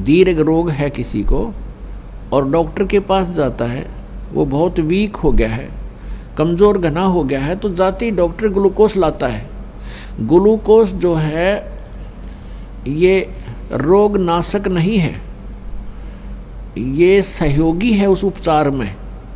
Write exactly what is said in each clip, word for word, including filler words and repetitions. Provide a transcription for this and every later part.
दीर्घ रोग है किसी को और डॉक्टर के पास जाता है, वो बहुत वीक हो गया है, कमज़ोर घना हो गया है, तो जाते ही डॉक्टर ग्लूकोज लाता है। ग्लूकोज जो है ये रोग नाशक नहीं है, ये सहयोगी है उस उपचार में।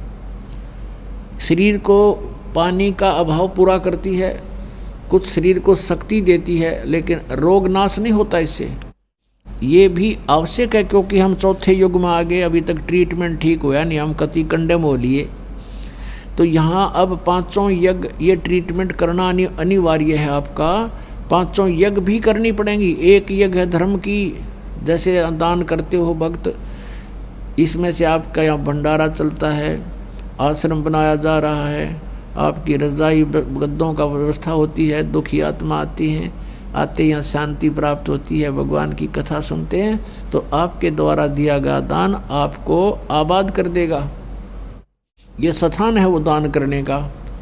शरीर को पानी का अभाव पूरा करती है, कुछ शरीर को शक्ति देती है, लेकिन रोग नाश नहीं होता इससे। ये भी आवश्यक है क्योंकि हम चौथे युग में आ गए, अभी तक ट्रीटमेंट ठीक हुआ नहीं, हम कति कंडम हो लिए। तो यहाँ अब पांचों यज्ञ ये ट्रीटमेंट करना अनिवार्य है आपका। पांचों यज्ञ भी करनी पड़ेंगी। एक यज्ञ है धर्म की, जैसे दान करते हो भक्त, इसमें से आपका यहाँ भंडारा चलता है, आश्रम बनाया जा रहा है, आपकी रजाई गद्दों का व्यवस्था होती है, दुखी आत्मा आती हैं, आते यहाँ शांति प्राप्त होती है, भगवान की कथा सुनते हैं, तो आपके द्वारा दिया गया दान आपको आबाद कर देगा। ये स्थान है वो दान करने का।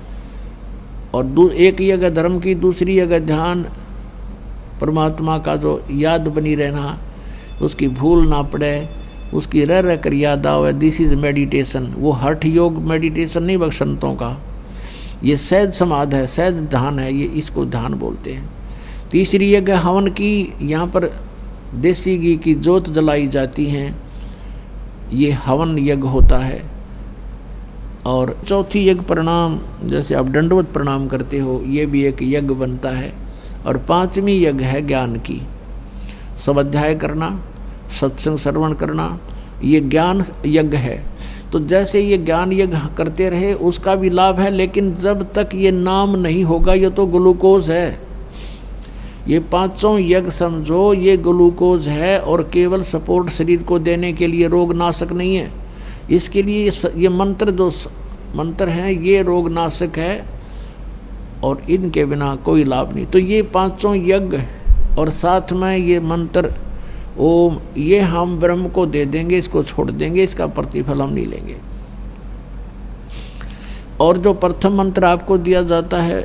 और एक जगह धर्म की, दूसरी जगह ध्यान, परमात्मा का जो याद बनी रहना, उसकी भूल ना पड़े, उसकी रह रह कर याद आवे, दिस इज मेडिटेशन। वो हठ योग मेडिटेशन नहीं बख्शंतों का, ये सहज समाध है, सहज ध्यान है, ये इसको ध्यान बोलते हैं। तीसरी यज्ञ हवन की, यहाँ पर देसी घी की जोत जलाई जाती हैं, ये हवन यज्ञ होता है। और चौथी यज्ञ प्रणाम, जैसे आप दंडवत प्रणाम करते हो, ये भी एक यज्ञ बनता है। और पांचवी यज्ञ है ज्ञान की, स्वाध्याय करना, सत्संग श्रवण करना, ये ज्ञान यज्ञ है। तो जैसे ये ज्ञान यज्ञ करते रहे उसका भी लाभ है, लेकिन जब तक ये नाम नहीं होगा ये तो ग्लूकोज है। ये पांचों यज्ञ समझो ये ग्लूकोज है और केवल सपोर्ट शरीर को देने के लिए, रोग नाशक नहीं है। इसके लिए ये मंत्र जो मंत्र हैं ये रोग नाशक है और इनके बिना कोई लाभ नहीं। तो ये पांचों यज्ञ और साथ में ये मंत्र ओम, ये हम ब्रह्म को दे देंगे, इसको छोड़ देंगे, इसका प्रतिफल हम नहीं लेंगे। और जो प्रथम मंत्र आपको दिया जाता है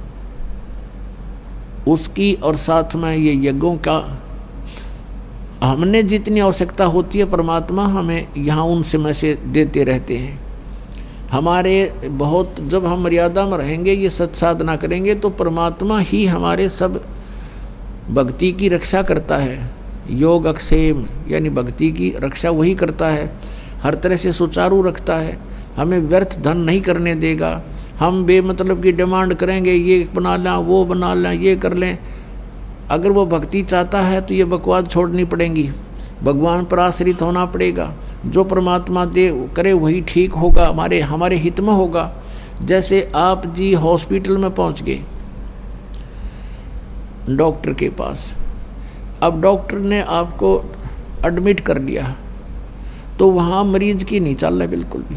उसकी और साथ में ये यज्ञों का, हमने जितनी आवश्यकता होती है परमात्मा हमें यहाँ उनसे में से देते रहते हैं। हमारे बहुत, जब हम मर्यादा में रहेंगे, ये सत्साधना करेंगे, तो परमात्मा ही हमारे सब भक्ति की रक्षा करता है। योग अक्षेम यानी भक्ति की रक्षा वही करता है, हर तरह से सुचारू रखता है, हमें व्यर्थ धन नहीं करने देगा। हम बेमतलब की डिमांड करेंगे, ये बना लें, वो बना लें, ये कर लें। अगर वो भक्ति चाहता है तो ये बकवास छोड़नी पड़ेगी, भगवान पर आश्रित होना पड़ेगा। जो परमात्मा दे करे वही ठीक होगा, हमारे हमारे हित में होगा। जैसे आप जी हॉस्पिटल में पहुंच गए डॉक्टर के पास, अब डॉक्टर ने आपको एडमिट कर लिया, तो वहाँ मरीज की नहीं चल रहा, बिल्कुल भी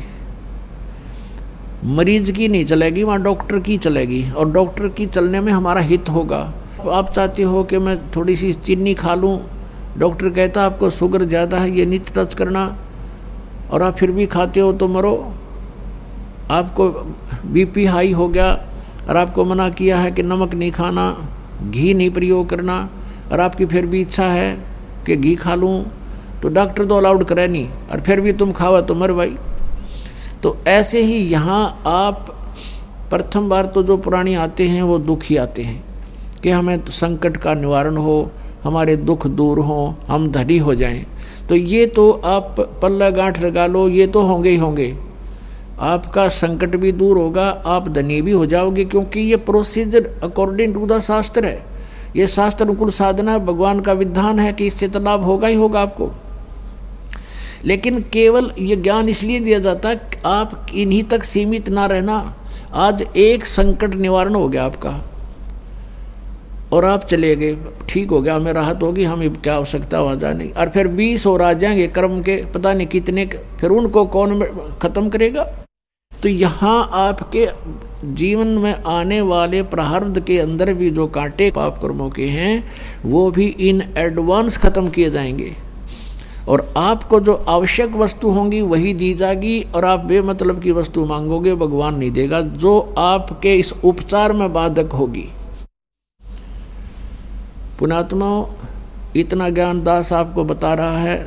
मरीज की नहीं चलेगी, वहाँ डॉक्टर की चलेगी। और डॉक्टर की चलने में हमारा हित होगा। आप चाहते हो कि मैं थोड़ी सी चीनी खा लूँ, डॉक्टर कहता आपको शुगर ज़्यादा है, ये नहीं टच करना, और आप फिर भी खाते हो तो मरो। आपको बीपी हाई हो गया और आपको मना किया है कि नमक नहीं खाना, घी नहीं प्रयोग करना, और आपकी फिर भी इच्छा है कि घी खा लूँ, तो डॉक्टर तो अलाउड करे नहीं, और फिर भी तुम खावा तो मर भाई। तो ऐसे ही यहाँ आप प्रथम बार तो जो पुरानी आते हैं वो दुखी आते हैं कि हमें तो संकट का निवारण हो, हमारे दुख दूर हों, हम धनी हो जाएं। तो ये तो आप पल्ला गांठ लगा लो, ये तो होंगे ही होंगे, आपका संकट भी दूर होगा, आप धनी भी हो जाओगे, क्योंकि ये प्रोसीजर अकॉर्डिंग टू द शास्त्र है, ये शास्त्र अनुकूल साधना है, भगवान का विधान है कि इससे तो लाभ होगा ही होगा आपको। लेकिन केवल ये ज्ञान इसलिए दिया जाता है आप इन्हीं तक सीमित ना रहना। आज एक संकट निवारण हो गया आपका और आप चले गए, ठीक हो गया, हमें राहत होगी, हमें क्या आवश्यकता हो जाए नहीं, और फिर बीस और आ जाएंगे कर्म के पता नहीं कितने, फिर उनको कौन खत्म करेगा। तो यहाँ आपके जीवन में आने वाले प्रारब्ध के अंदर भी जो कांटे पाप कर्मों के हैं वो भी इन एडवांस खत्म किए जाएंगे, और आपको जो आवश्यक वस्तु होंगी वही दी जाएगी, और आप बेमतलब की वस्तु मांगोगे भगवान नहीं देगा, जो आपके इस उपचार में बाधक होगी। पुणात्मा, इतना ज्ञान दास आपको बता रहा है।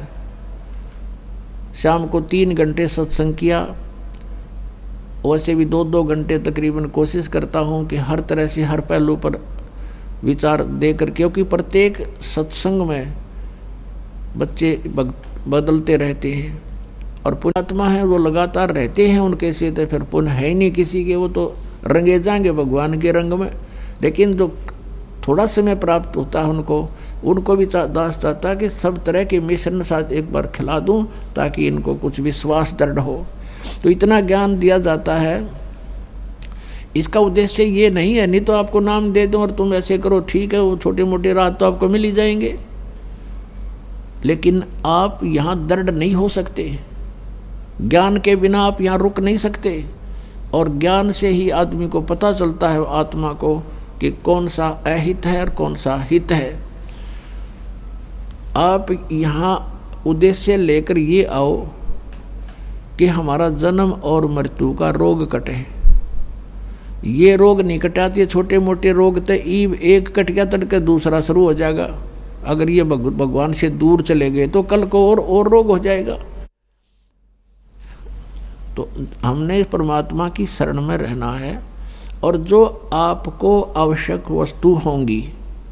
शाम को तीन घंटे सत्संग किया, वैसे भी दो दो घंटे तकरीबन कोशिश करता हूँ कि हर तरह से हर पहलू पर विचार देकर, क्योंकि प्रत्येक सत्संग में बच्चे बदलते रहते हैं और पुण्यात्मा है वो लगातार रहते हैं उनके से, तो फिर पुण्य है ही नहीं किसी के, वो तो रंगे जाएंगे भगवान के रंग में। लेकिन जो थोड़ा समय प्राप्त होता है उनको उनको भी दास चाहता कि सब तरह के मिश्रण साथ एक बार खिला दूं ताकि इनको कुछ विश्वास दृढ़ हो। तो इतना ज्ञान दिया जाता है। इसका उद्देश्य ये नहीं है, नहीं तो आपको नाम दे दूं और तुम ऐसे करो, ठीक है, वो छोटे मोटे रात तो आपको मिल ही जाएंगे, लेकिन आप यहाँ दृढ़ नहीं हो सकते। ज्ञान के बिना आप यहाँ रुक नहीं सकते, और ज्ञान से ही आदमी को पता चलता है आत्मा को कि कौन सा अहित है और कौन सा हित है। आप यहाँ उद्देश्य लेकर ये आओ कि हमारा जन्म और मृत्यु का रोग कटे। ये रोग नहीं कटाती, छोटे मोटे रोग तो ईब एक कट गया तड़के दूसरा शुरू हो जाएगा। अगर ये भगवान से दूर चले गए तो कल को और और रोग हो जाएगा। तो हमने परमात्मा की शरण में रहना है, और जो आपको आवश्यक वस्तु होंगी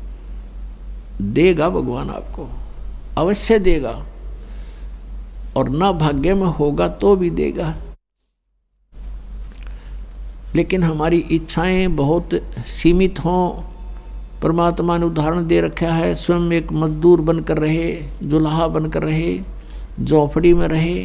देगा भगवान, आपको अवश्य देगा, और ना भाग्य में होगा तो भी देगा। लेकिन हमारी इच्छाएं बहुत सीमित हों। परमात्मा ने उदाहरण दे रखा है, स्वयं एक मजदूर बनकर रहे, जुल्हा बनकर रहे, झोपड़ी में रहे,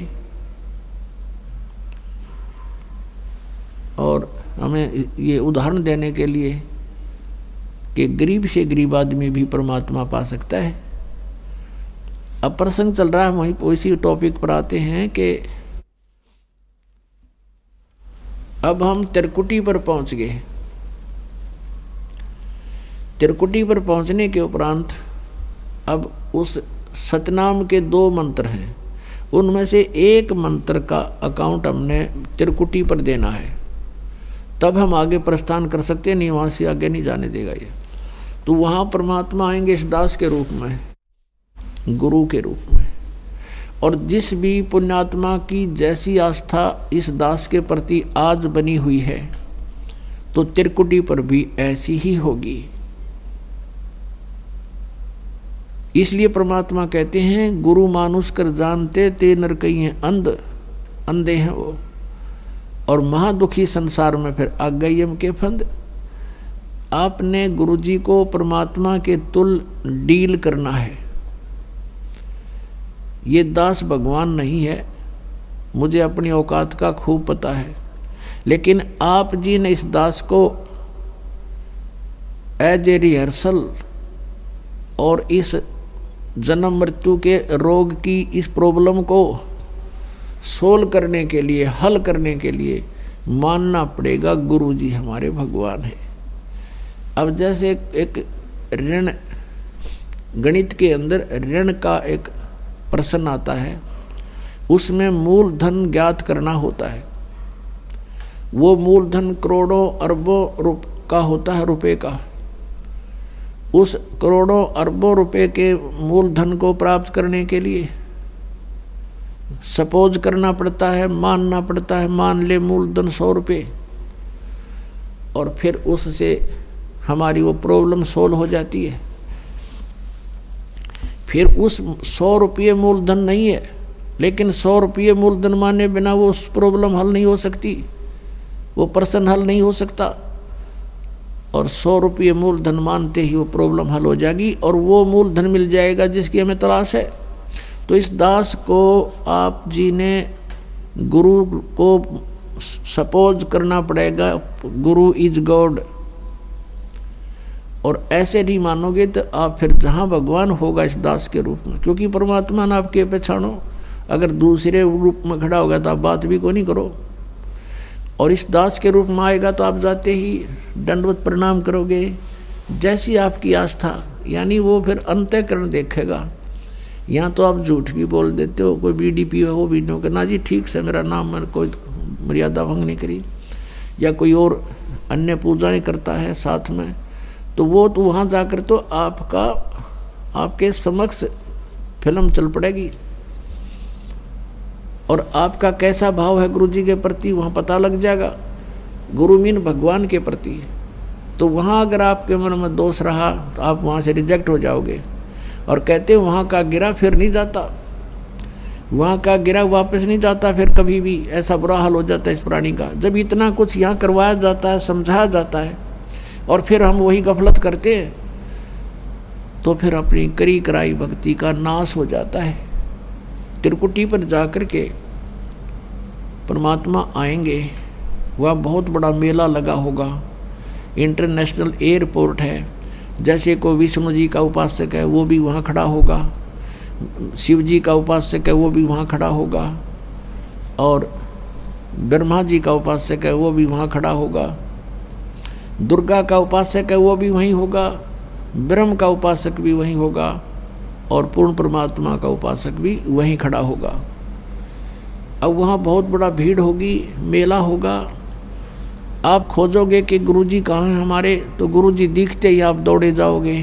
और हमें ये उदाहरण देने के लिए कि गरीब से गरीब आदमी भी परमात्मा पा सकता है। अब प्रसंग चल रहा है, वहीं उसी टॉपिक पर आते हैं कि अब हम त्रिकुटी पर पहुंच गए। त्रिकुटी पर पहुंचने के उपरांत अब उस सतनाम के दो मंत्र हैं, उनमें से एक मंत्र का अकाउंट हमने त्रिकुटी पर देना है, तब हम आगे प्रस्थान कर सकते हैं, नहीं वहाँ से आगे नहीं जाने देगा ये। तो वहाँ परमात्मा आएंगे इस दास के रूप में, गुरु के रूप में, और जिस भी पुण्यात्मा की जैसी आस्था इस दास के प्रति आज बनी हुई है तो त्रिकुटी पर भी ऐसी ही होगी। इसलिए परमात्मा कहते हैं, गुरु मानुष कर जानते ते नर कई अंध, अंधे हैं वो, और महादुखी संसार में फिर आ गई यम के फंद। आपने गुरुजी को परमात्मा के तुल डील करना है। ये दास भगवान नहीं है, मुझे अपनी औकात का खूब पता है, लेकिन आप जी ने इस दास को एज ए रिहर्सल और इस जन्म मृत्यु के रोग की इस प्रॉब्लम को सोल्व करने के लिए, हल करने के लिए मानना पड़ेगा गुरु जी हमारे भगवान हैं। अब जैसे एक ऋण, गणित के अंदर ऋण का एक प्रश्न आता है, उसमें मूलधन ज्ञात करना होता है। वो मूलधन करोड़ों अरबों रुप का होता है, रुपए का। उस करोड़ों अरबों रुपए के मूलधन को प्राप्त करने के लिए सपोज करना पड़ता है, मानना पड़ता है, मान ले मूलधन सौ रुपये, और फिर उससे हमारी वो प्रॉब्लम सोल्व हो जाती है। फिर उस सौ रुपये मूलधन नहीं है, लेकिन सौ रुपये मूलधन माने बिना वो उस प्रॉब्लम हल नहीं हो सकती, वो प्रश्न हल नहीं हो सकता। और सौ रुपये मूलधन मानते ही वो प्रॉब्लम हल हो जाएगी, और वो मूलधन मिल जाएगा जिसकी हमें तलाश है। तो इस दास को आप जी ने गुरु को सपोज करना पड़ेगा, गुरु इज गॉड, और ऐसे नहीं मानोगे तो आप फिर जहाँ भगवान होगा इस दास के रूप में, क्योंकि परमात्मा ने आपके पहचानो। अगर दूसरे रूप में खड़ा होगा तो आप बात भी को नहीं करो, और इस दास के रूप में आएगा तो आप जाते ही दंडवत प्रणाम करोगे, जैसी आपकी आस्था, यानी वो फिर अंतःकरण देखेगा। यहाँ तो आप झूठ भी बोल देते हो, कोई बीडीपी हो भी नहीं करना जी, ठीक से मेरा नाम, मैंने कोई मर्यादा भंग नहीं करी, या कोई और अन्य पूजाएं करता है साथ में, तो वो तो वहाँ जाकर तो आपका आपके समक्ष फिल्म चल पड़ेगी और आपका कैसा भाव है गुरु जी के प्रति वहाँ पता लग जाएगा। गुरु मीन भगवान के प्रति। तो वहाँ अगर आपके मन में दोष रहा तो आप वहाँ से रिजेक्ट हो जाओगे। और कहते हैं वहाँ का गिरा फिर नहीं जाता, वहाँ का गिरा वापस नहीं जाता फिर कभी भी। ऐसा बुरा हाल हो जाता है इस प्राणी का। जब इतना कुछ यहाँ करवाया जाता है, समझाया जाता है और फिर हम वही गफलत करते हैं तो फिर अपनी करी कराई भक्ति का नाश हो जाता है। त्रिकुटी पर जाकर के परमात्मा आएंगे, वह बहुत बड़ा मेला लगा होगा, इंटरनेशनल एयरपोर्ट है। जैसे को विष्णु जी का उपासक है वो भी वहाँ खड़ा होगा, शिव जी का उपासक है वो भी वहाँ खड़ा होगा, और ब्रह्मा जी का उपासक है वो भी वहाँ खड़ा होगा, दुर्गा का उपासक है वो भी वहीं होगा, ब्रह्म का उपासक भी वहीं होगा, और पूर्ण परमात्मा का उपासक भी वहीं खड़ा होगा। अब वहाँ बहुत बड़ा भीड़ होगी, मेला होगा। आप खोजोगे कि गुरुजी कहाँ हैं हमारे, तो गुरुजी दिखते ही आप दौड़े जाओगे,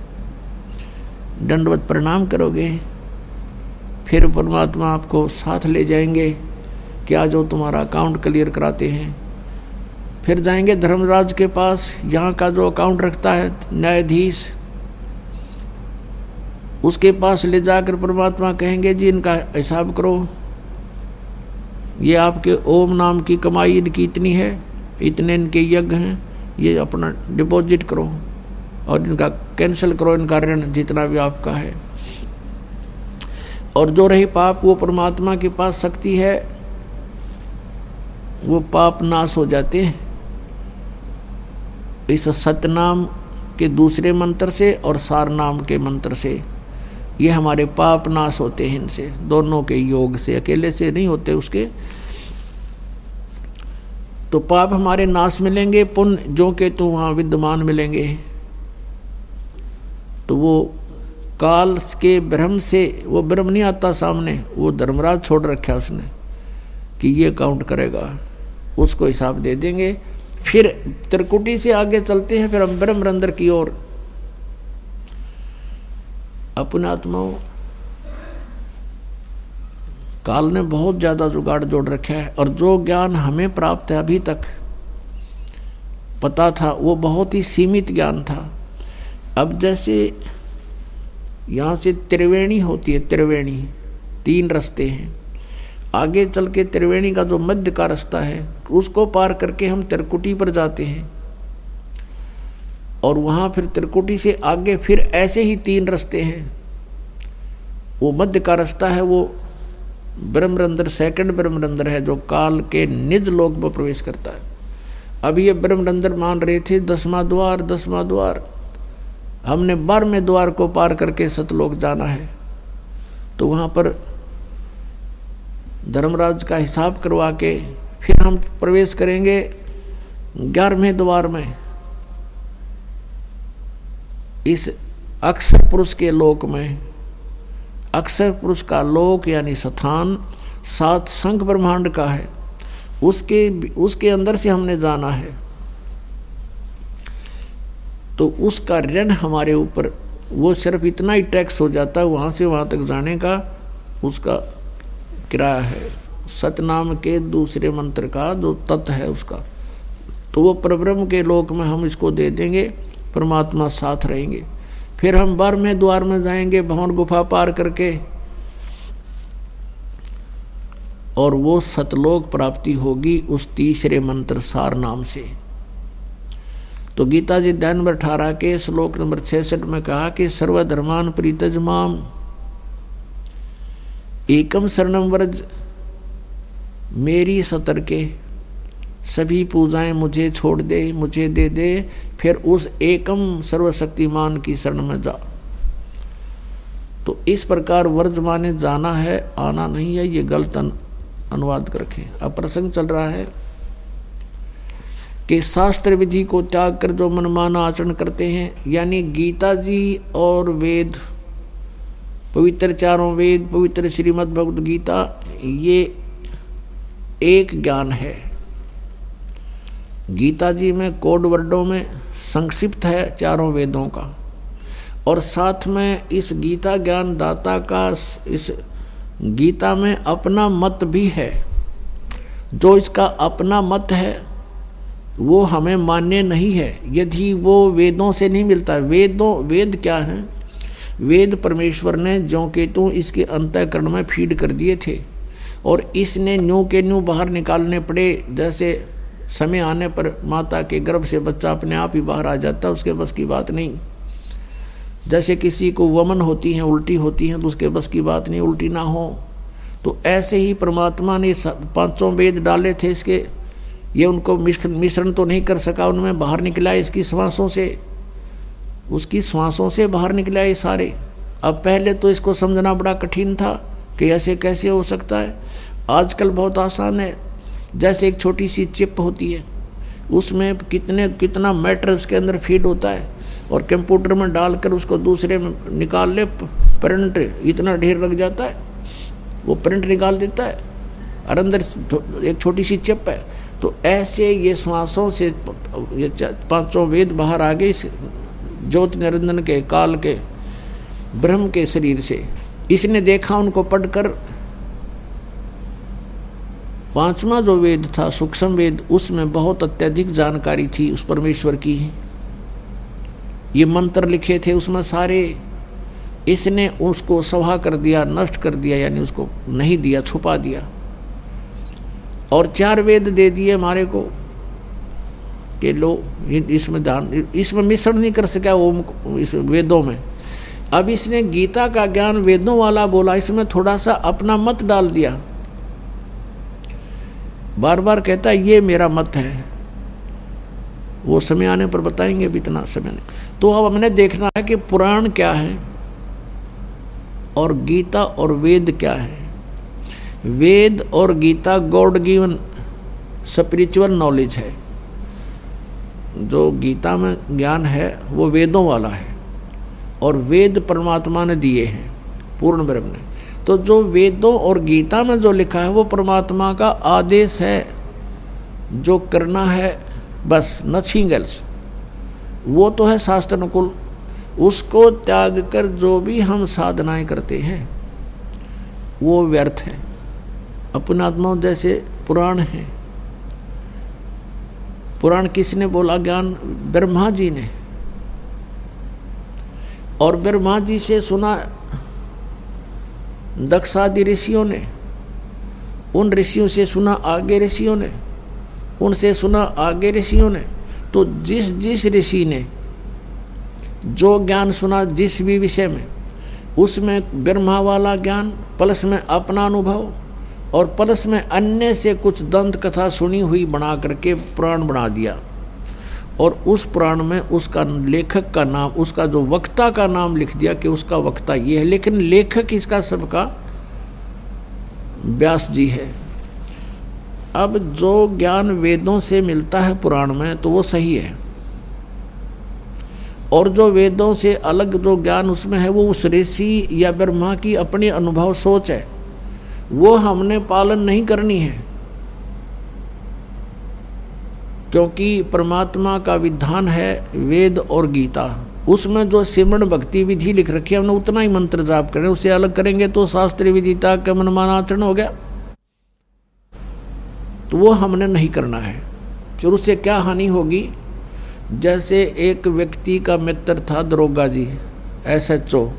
दंडवत प्रणाम करोगे। फिर परमात्मा आपको साथ ले जाएंगे कि आज वो तुम्हारा अकाउंट क्लियर कराते हैं। फिर जाएंगे धर्मराज के पास, यहाँ का जो अकाउंट रखता है न्यायाधीश, उसके पास ले जाकर परमात्मा कहेंगे जी इनका हिसाब करो, ये आपके ओम नाम की कमाई इनकी इतनी है, इतने इनके यज्ञ हैं, ये अपना डिपॉजिट करो और इनका कैंसिल करो, इनका ऋण जितना भी आपका है। और जो रही पाप, वो परमात्मा के पास शक्ति है, वो पाप नाश हो जाते हैं इस सतनाम के दूसरे मंत्र से और सार नाम के मंत्र से। ये हमारे पाप नाश होते हैं इनसे, दोनों के योग से, अकेले से नहीं होते उसके। तो पाप हमारे नाश मिलेंगे, पुण्य जो के तो वहाँ विद्यमान मिलेंगे। तो वो काल के ब्रह्म से, वो ब्रह्म नहीं आता सामने, वो धर्मराज छोड़ रखा उसने कि ये काउंट करेगा, उसको हिसाब दे देंगे। फिर त्रिकुटी से आगे चलते हैं, फिर हम ब्रह्मरंध्र की ओर। अपने आत्माओं, काल ने बहुत ज्यादा जुगाड़ जोड़ रखा है, और जो ज्ञान हमें प्राप्त है अभी तक पता था वो बहुत ही सीमित ज्ञान था। अब जैसे यहाँ से त्रिवेणी होती है, त्रिवेणी तीन रास्ते हैं, आगे चल के त्रिवेणी का जो मध्य का रास्ता है उसको पार करके हम त्रिकुटी पर जाते हैं, और वहाँ फिर त्रिकुटी से आगे फिर ऐसे ही तीन रास्ते हैं। वो मध्य का रास्ता है वो ब्रह्मरंध्र, सेकंड ब्रह्मरंध्र है जो काल के निज लोक में प्रवेश करता है। अब ये ब्रह्मरंध्र मान रहे थे दसवां द्वार, दसवां द्वार, हमने बारहवें द्वार को पार करके सतलोक जाना है। तो वहाँ पर धर्मराज का हिसाब करवा के फिर हम प्रवेश करेंगे ग्यारहवें द्वार में, इस अक्षर पुरुष के लोक में। अक्षर पुरुष का लोक यानी स्थान सात संख ब्रह्मांड का है, उसके उसके अंदर से हमने जाना है। तो उसका ऋण हमारे ऊपर, वो सिर्फ इतना ही टैक्स हो जाता है वहाँ से वहाँ तक जाने का, उसका किराया है सतनाम के दूसरे मंत्र का जो तत्व है उसका। तो वो परब्रह्म के लोक में हम इसको दे देंगे, परमात्मा साथ रहेंगे। फिर हम बारहवें द्वार में जाएंगे भवन गुफा पार करके, और वो सतलोक प्राप्ति होगी उस तीसरे मंत्र सार नाम से। तो गीता जी अध्याय नंबर अठारह के श्लोक नंबर छियासठ में कहा कि सर्वधर्मान परित्यज माम एकम शरणम व्रज, मेरी सतर्के सभी पूजाएं मुझे छोड़ दे, मुझे दे दे, फिर उस एकम सर्वशक्तिमान की शरण में जा। तो इस प्रकार व्रज माने जाना है, आना नहीं है, ये गलत अनुवाद कर रखें। अब प्रसंग चल रहा है कि शास्त्र विधि को त्याग कर जो मनमाना आचरण करते हैं, यानी गीता जी और वेद, पवित्र चारों वेद, पवित्र श्रीमद् भगवद गीता, ये एक ज्ञान है। गीता जी में कोड वर्डों में संक्षिप्त है चारों वेदों का, और साथ में इस गीता ज्ञान दाता का इस गीता में अपना मत भी है। जो इसका अपना मत है वो हमें मान्य नहीं है यदि वो वेदों से नहीं मिलता। वेदों वेद क्या है? वेद परमेश्वर ने ज्यों के त्यों इसके अंतःकरण में फीड कर दिए थे और इसने न्यू के न्यू बाहर निकालने पड़े। जैसे समय आने पर माता के गर्भ से बच्चा अपने आप ही बाहर आ जाता है, उसके बस की बात नहीं। जैसे किसी को वमन होती है, उल्टी होती है, तो उसके बस की बात नहीं उल्टी ना हो। तो ऐसे ही परमात्मा ने पांचों वेद डाले थे इसके, ये उनको मिश्रण तो नहीं कर सका, उनमें बाहर निकला इसकी श्वासों से, उसकी श्वासों से बाहर निकला ये सारे। अब पहले तो इसको समझना बड़ा कठिन था कि ऐसे कैसे हो सकता है। आजकल बहुत आसान है। जैसे एक छोटी सी चिप होती है, उसमें कितने कितना मैटर उसके अंदर फीड होता है और कंप्यूटर में डालकर उसको दूसरे में निकाल ले, प्रिंट इतना ढेर लग जाता है, वो प्रिंट निकाल देता है और अंदर एक छोटी सी चिप है। तो ऐसे ये श्वासों से ये पांचों वेद बाहर आ गए ज्योति निरंजन के काल के ब्रह्म के शरीर से। इसने देखा उनको पढ़कर, पांचवा जो वेद था सूक्ष्म वेद, उसमें बहुत अत्यधिक जानकारी थी उस परमेश्वर की। ये मंत्र लिखे थे उसमें सारे, इसने उसको सभा कर दिया, नष्ट कर दिया, यानी उसको नहीं दिया, छुपा दिया। और चार वेद दे दिए हमारे को कि लो इसमें दान, इसमें मिश्रण नहीं कर सका वो इस वेदों में। अब इसने गीता का ज्ञान वेदों वाला बोला, इसमें थोड़ा सा अपना मत डाल दिया। बार बार कहता है ये मेरा मत है, वो समय आने पर बताएंगे, भी इतना समय नहीं। तो अब हमने देखना है कि पुराण क्या है और गीता और वेद क्या है। वेद और Gita God given spiritual knowledge है। जो गीता में ज्ञान है वो वेदों वाला है और वेद परमात्मा ने दिए हैं, पूर्ण ब्रह्म ने। तो जो वेदों और गीता में जो लिखा है वो परमात्मा का आदेश है, जो करना है बस, नथिंग एल्स। वो तो है शास्त्र अनुकूल। उसको त्याग कर जो भी हम साधनाएं करते हैं वो व्यर्थ है। अपने आत्मा जैसे पुराण है, पुराण किसने बोला? ज्ञान ब्रह्मा जी ने। और ब्रह्मा जी से सुना दक्षादि ऋषियों ने, उन ऋषियों से सुना आगे ऋषियों ने, उनसे सुना आगे ऋषियों ने। तो जिस जिस ऋषि ने जो ज्ञान सुना जिस भी विषय में, उसमें ब्रह्मा वाला ज्ञान प्लस में अपना अनुभव और प्लस में अन्य से कुछ दंत कथा सुनी हुई बना करके पुराण बना दिया। और उस पुराण में उसका लेखक का नाम, उसका जो वक्ता का नाम लिख दिया कि उसका वक्ता ये है, लेकिन लेखक इसका सबका व्यास जी है। अब जो ज्ञान वेदों से मिलता है पुराण में तो वो सही है, और जो वेदों से अलग जो ज्ञान उसमें है वो उस ऋषि या ब्रह्मा की अपनी अनुभव सोच है, वो हमने पालन नहीं करनी है। क्योंकि परमात्मा का विधान है वेद और गीता, उसमें जो सिमरण भक्ति विधि लिख रखी है हमने उतना ही मंत्र जाप करें, उसे अलग करेंगे तो शास्त्रीय विदिता का मनमाना आचरण हो गया। तो वो हमने नहीं करना है। फिर उससे क्या हानि होगी? जैसे एक व्यक्ति का मित्र था दरोगा जी, एस एच ओ,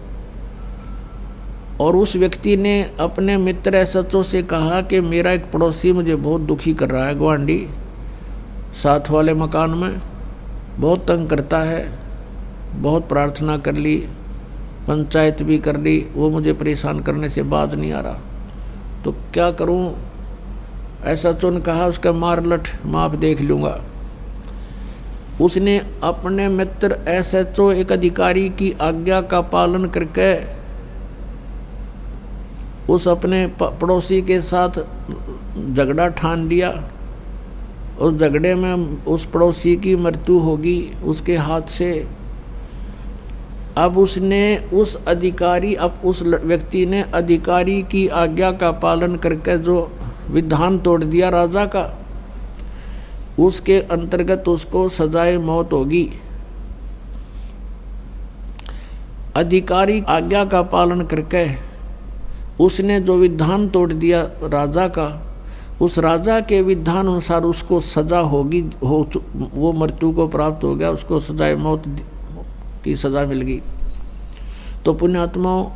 और उस व्यक्ति ने अपने मित्र एस एच ओ से कहा कि मेरा एक पड़ोसी मुझे बहुत दुखी कर रहा है, ग्वांडी साथ वाले मकान में बहुत तंग करता है, बहुत प्रार्थना कर ली, पंचायत भी कर ली, वो मुझे परेशान करने से बाज नहीं आ रहा, तो क्या करूं? ऐसा चुन कहा, उसका मार लठ माफ देख लूँगा। उसने अपने मित्र एस एच ओ एक अधिकारी की आज्ञा का पालन करके उस अपने पड़ोसी के साथ झगड़ा ठान लिया। उस झगड़े में उस पड़ोसी की मृत्यु होगी उसके हाथ से। अब उसने उस अधिकारी अब उस व्यक्ति ने अधिकारी की आज्ञा का पालन करके जो विधान तोड़ दिया राजा का, उसके अंतर्गत उसको सजाए मौत होगी। अधिकारी आज्ञा का पालन करके उसने जो विधान तोड़ दिया राजा का, उस राजा के विधान अनुसार उसको सजा होगी, हो वो मृत्यु को प्राप्त हो गया, उसको सजाए मौत की सजा मिल गई। तो पुण्यात्माओं,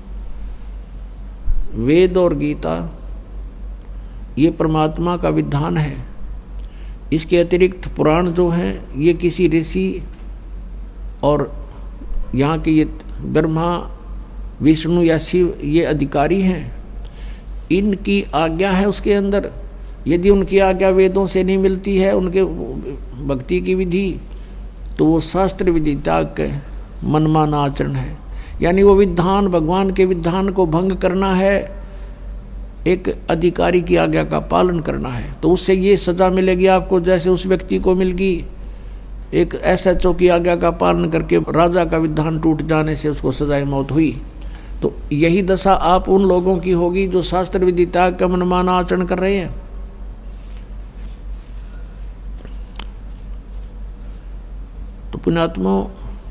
वेद और गीता ये परमात्मा का विधान है। इसके अतिरिक्त पुराण जो हैं ये किसी ऋषि और यहाँ के ये ब्रह्मा विष्णु या शिव ये अधिकारी हैं, इनकी आज्ञा है उसके अंदर। यदि उनकी आज्ञा वेदों से नहीं मिलती है, उनके भक्ति की विधि, तो वो शास्त्र विधि त्याग के मनमाना आचरण है। यानी वो विधान, भगवान के विधान को भंग करना है, एक अधिकारी की आज्ञा का पालन करना है। तो उससे ये सजा मिलेगी आपको, जैसे उस व्यक्ति को मिल गई एक एसएचओ की आज्ञा का पालन करके राजा का विधान टूट जाने से उसको सजाए मौत हुई। तो यही दशा आप उन लोगों की होगी जो शास्त्र विधि त्याग का मनमाना आचरण कर रहे हैं। तो पुण्यात्माओं,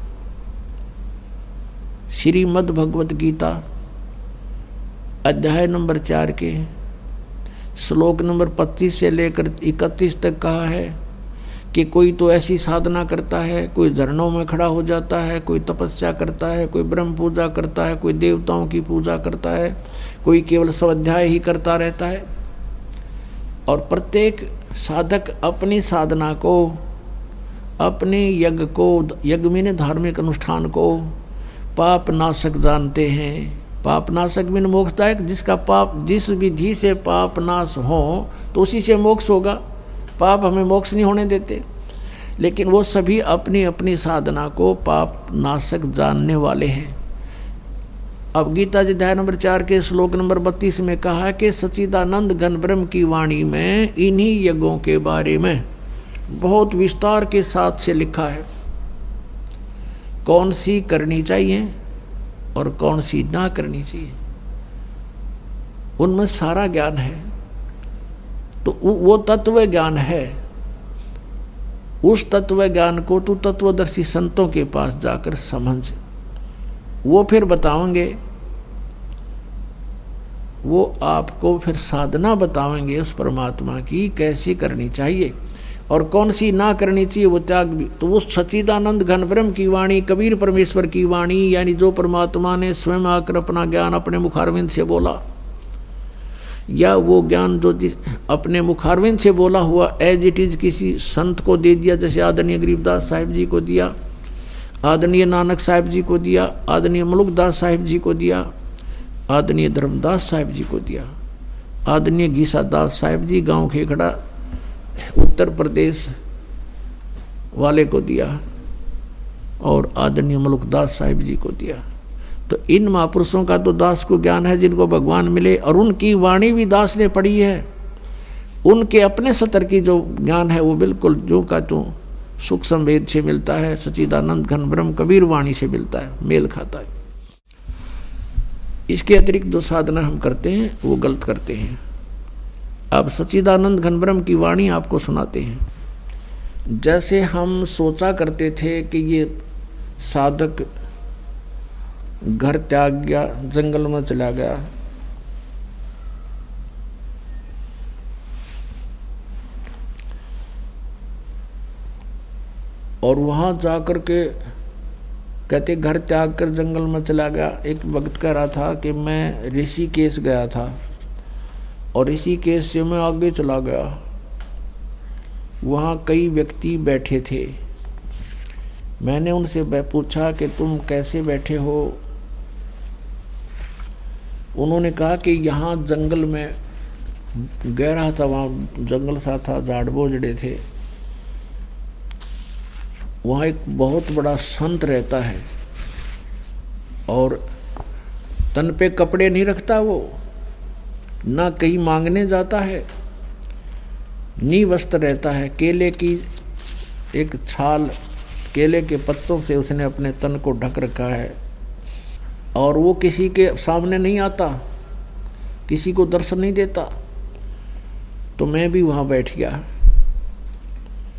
श्रीमद् भगवत गीता अध्याय नंबर चार के श्लोक नंबर पच्चीस से लेकर इकतीस तक कहा है कि कोई तो ऐसी साधना करता है, कोई झरनों में खड़ा हो जाता है, कोई तपस्या करता है, कोई ब्रह्म पूजा करता है, कोई देवताओं की पूजा करता है, कोई केवल स्वाध्याय ही करता रहता है। और प्रत्येक साधक अपनी साधना को, अपने यज्ञ को, यज्ञ में धार्मिक अनुष्ठान को पाप नाशक जानते हैं। पाप नाशक में मोक्षदायक, जिसका पाप, जिस विधि से पाप नाश हो तो उसी से मोक्ष होगा। पाप हमें मोक्ष नहीं होने देते, लेकिन वो सभी अपनी अपनी साधना को पाप नाशक जानने वाले हैं। अब गीता जी अध्याय नंबर चार के श्लोक नंबर बत्तीस में कहा कि सच्चिदानंद घन ब्रह्म की वाणी में इन्हीं यज्ञों के बारे में बहुत विस्तार के साथ से लिखा है, कौन सी करनी चाहिए और कौन सी ना करनी चाहिए, उनमें सारा ज्ञान है। तो वो तत्व ज्ञान है, उस तत्व ज्ञान को तू तत्वदर्शी संतों के पास जाकर समझ, वो फिर बताएंगे, वो आपको फिर साधना बताएंगे उस परमात्मा की कैसी करनी चाहिए और कौन सी ना करनी चाहिए, वो त्याग भी। तो वो सच्चिदानंद घन ब्रह्म की वाणी, कबीर परमेश्वर की वाणी, यानी जो परमात्मा ने स्वयं आकर अपना ज्ञान अपने मुखारविंद से बोला, या वो ज्ञान जो अपने मुखारविंद से बोला हुआ एज इट इज किसी संत को दे दिया, जैसे आदरणीय गरीबदास साहिब जी को दिया, आदरणीय नानक साहिब जी को दिया, आदरणीय मलुकदास साहिब जी को दिया, आदरणीय धर्मदास साहिब जी को दिया, आदरणीय गीसादास साहिब जी गांव खेखड़ा उत्तर प्रदेश वाले को दिया, और आदरणीय मलुकदास साहिब जी को दिया। तो इन महापुरुषों का तो दास को ज्ञान है जिनको भगवान मिले, और उनकी वाणी भी दास ने पढ़ी है। उनके अपने स्तर की जो ज्ञान है वो बिल्कुल जो का जो सुख संवेद से मिलता है, सच्चिदानंद घन ब्रह्म कबीर वाणी से मिलता है, मेल खाता है। इसके अतिरिक्त जो साधना हम करते हैं वो गलत करते हैं। अब सच्चिदानंद घन ब्रह्म की वाणी आपको सुनाते हैं। जैसे हम सोचा करते थे कि ये साधक घर त्याग गया, जंगल में चला गया, और वहां जाकर के कहते घर त्याग कर जंगल में चला गया। एक वक्त कह रहा था कि मैं ऋषिकेश गया था और ऋषिकेश से मैं आगे चला गया, वहाँ कई व्यक्ति बैठे थे। मैंने उनसे पूछा कि तुम कैसे बैठे हो। उन्होंने कहा कि यहाँ जंगल में गह रहा था, वहाँ जंगल सा था, झाड़ बोझड़े थे, वहाँ एक बहुत बड़ा संत रहता है और तन पे कपड़े नहीं रखता, वो ना कहीं मांगने जाता है, नी वस्त्र रहता है, केले की एक छाल, केले के पत्तों से उसने अपने तन को ढक रखा है, और वो किसी के सामने नहीं आता, किसी को दर्शन नहीं देता। तो मैं भी वहाँ बैठ गया।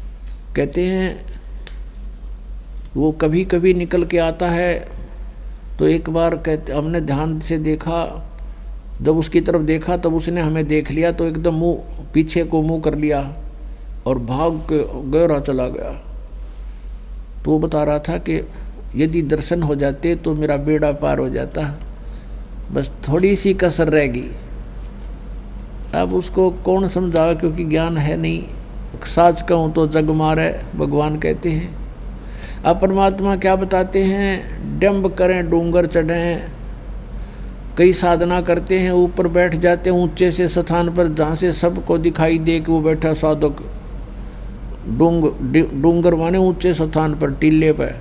कहते हैं वो कभी कभी निकल के आता है तो एक बार कहते हमने ध्यान से देखा, जब उसकी तरफ देखा तब उसने हमें देख लिया, तो एकदम मुंह पीछे को मुंह कर लिया और भाग के गहरा चला गया। तो वो बता रहा था कि यदि दर्शन हो जाते तो मेरा बेड़ा पार हो जाता, बस थोड़ी सी कसर रहेगी। अब उसको कौन समझावे, क्योंकि ज्ञान है नहीं। साच कहूँ तो जग मारे, भगवान कहते हैं। अब परमात्मा क्या बताते हैं, डंब करें डूंगर चढ़ें, कई साधना करते हैं, ऊपर बैठ जाते हैं ऊंचे से स्थान पर जहाँ से सबको दिखाई दे कि वो बैठा साधक। डूंग डूंगर माने ऊंचे स्थान पर, टीले पर,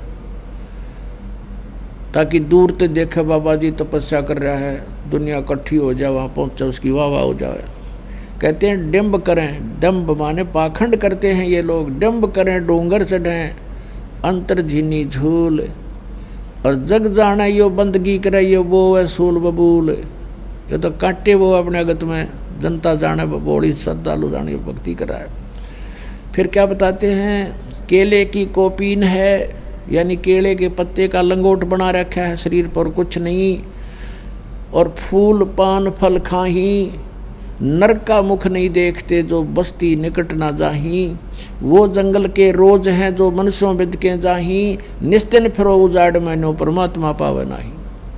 ताकि दूर तक देखे बाबा जी तपस्या कर रहा है, दुनिया इकट्ठी हो जाए, वहाँ पहुँचे उसकी वाह वाह हो जाए। कहते हैं डंब करें, डंब माने पाखंड करते हैं ये लोग। डंब करें डूंगर चढ़ें, अंतर झीनी झूल, और जग जाना यो बंदगी करे यो वो है सूल बबूल। ये तो काटे वो अपने अगत में, जनता जाने बबोड़ी, श्रद्धालु जाने भक्ति कराए। फिर क्या बताते हैं, केले की कोपीन है, यानी केले के पत्ते का लंगोट बना रखा है शरीर पर, कुछ नहीं। और फूल पान फल खाही, नर का मुख नहीं देखते जो बस्ती निकट ना जाही। वो जंगल के रोज हैं जो मनुष्यों बिद के जाही, निस्तिन फिरो उजाड़ मैनो परमात्मा पावे नाही।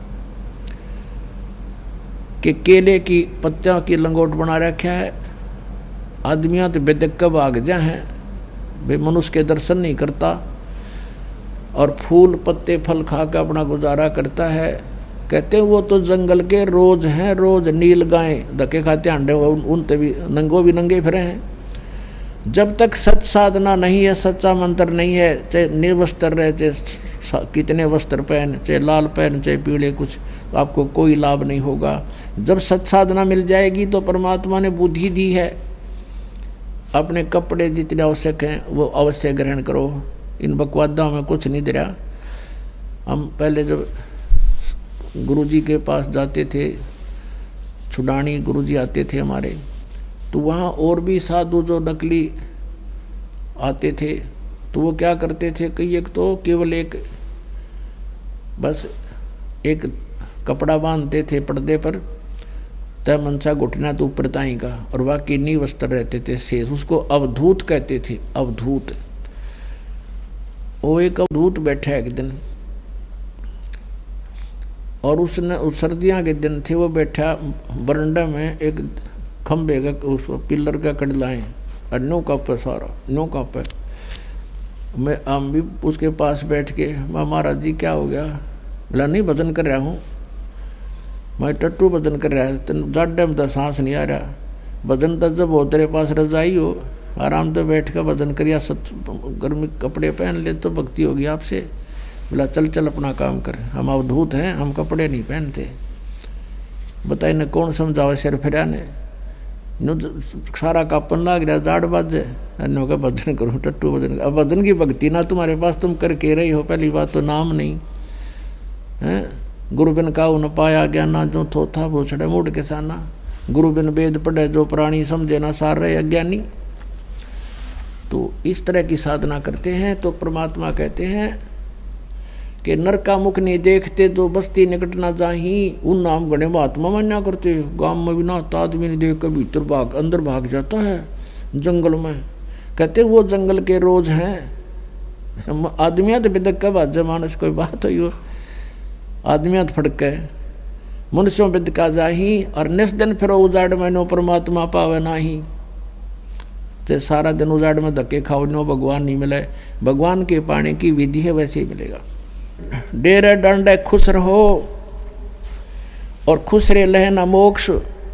कि केले की पत्तियों की लंगोट बना रखा है, आदमियां तो बेदक कब आग जा हैं, वे मनुष्य के दर्शन नहीं करता, और फूल पत्ते फल खा कर अपना गुजारा करता है। कहते हैं वो तो जंगल के रोज हैं, रोज नील गाय धक्के खाते अंडे, उनते भी नंगो भी नंगे फिरे हैं। जब तक सच साधना नहीं है, सच्चा मंत्र नहीं है, चाहे निर्वस्त्र रहे, चाहे कितने वस्त्र पहन, चाहे लाल पहन चाहे पीले, कुछ तो आपको कोई लाभ नहीं होगा। जब सच साधना मिल जाएगी तो परमात्मा ने बुद्धि दी है, अपने कपड़े जितने आवश्यक हैं वो अवश्य ग्रहण करो, इन बकवादों में कुछ नहीं दे रहा। हम पहले जब गुरुजी के पास जाते थे, छुडानी गुरुजी आते थे हमारे, तो वहाँ और भी साधु जो नकली आते थे, तो वो क्या करते थे कि एक तो केवल एक बस एक कपड़ा बांधते थे पर्दे पर, तय मनसा घुटना तो ऊपर ताई का, और बाकी नी वस्त्र रहते थे शेष। उसको अवधूत कहते थे, अवधूत। वो एक अवधूत बैठा एक दिन, और उसने उस सर्दियाँ के दिन थे, वो बैठा बरंडा में एक खम्बे का उस पिलर का कड़लाएँ, और नो कप है सारा, नो कप है। मैं हम भी उसके पास बैठ के, मैं महाराज जी क्या हो गया? बोला नहीं भजन कर रहा हूँ मैं, टट्टू भजन कर रहा है, तेन जाडे में तो सांस नहीं आ रहा। भजन तो जब हो तेरे पास रजाई हो, आराम से बैठ कर भजन करिया, सच गर्मी कपड़े पहन ले तो भक्ति होगी आपसे। बोला चल चल अपना काम कर, हम अवधूत हैं, हम कपड़े नहीं पहनते। बताए न कौन समझावे सिर फिरा ने, नो सारा कापन लाग रहा, जाड़ बाजे, अन्यों का भजन करूँ, टट्टू भजन। अब भजन की भक्ति ना तुम्हारे पास, तुम करके रही हो, पहली बात तो नाम नहीं है। गुरु बिन काऊ न पाया ज्ञाना, जो थोथा वो छड़े मूड के साना। गुरु बिन वेद पढ़े जो प्राणी, समझे ना सार रहे अज्ञानी। तो इस तरह की साधना करते हैं तो परमात्मा कहते हैं कि नर का मुख नहीं देखते जो बस्ती निकट ना जाही। उन नाम गणे महात्मा मान्या करते, गांव में भी नाता आदमी नहीं देख कर भीतर भाग अंदर भाग जाता है जंगल में। कहते वो जंगल के रोज हैं, आदमियाँ तो बेदक का बाजे मानस, कोई बात हो, आदमियाँ तो फड़क है, मनुष्यों बिद का जाही। और निस दिन फिर उजाड़ मैनो परमात्मा पावे नाही। तो सारा दिन उजाड़ में धक्के खाओ, नो भगवान नहीं मिले। भगवान के पाने की विधि है, वैसे ही मिलेगा। डेरे डंडे खुश रहो और खुश रे लहना मोक्ष।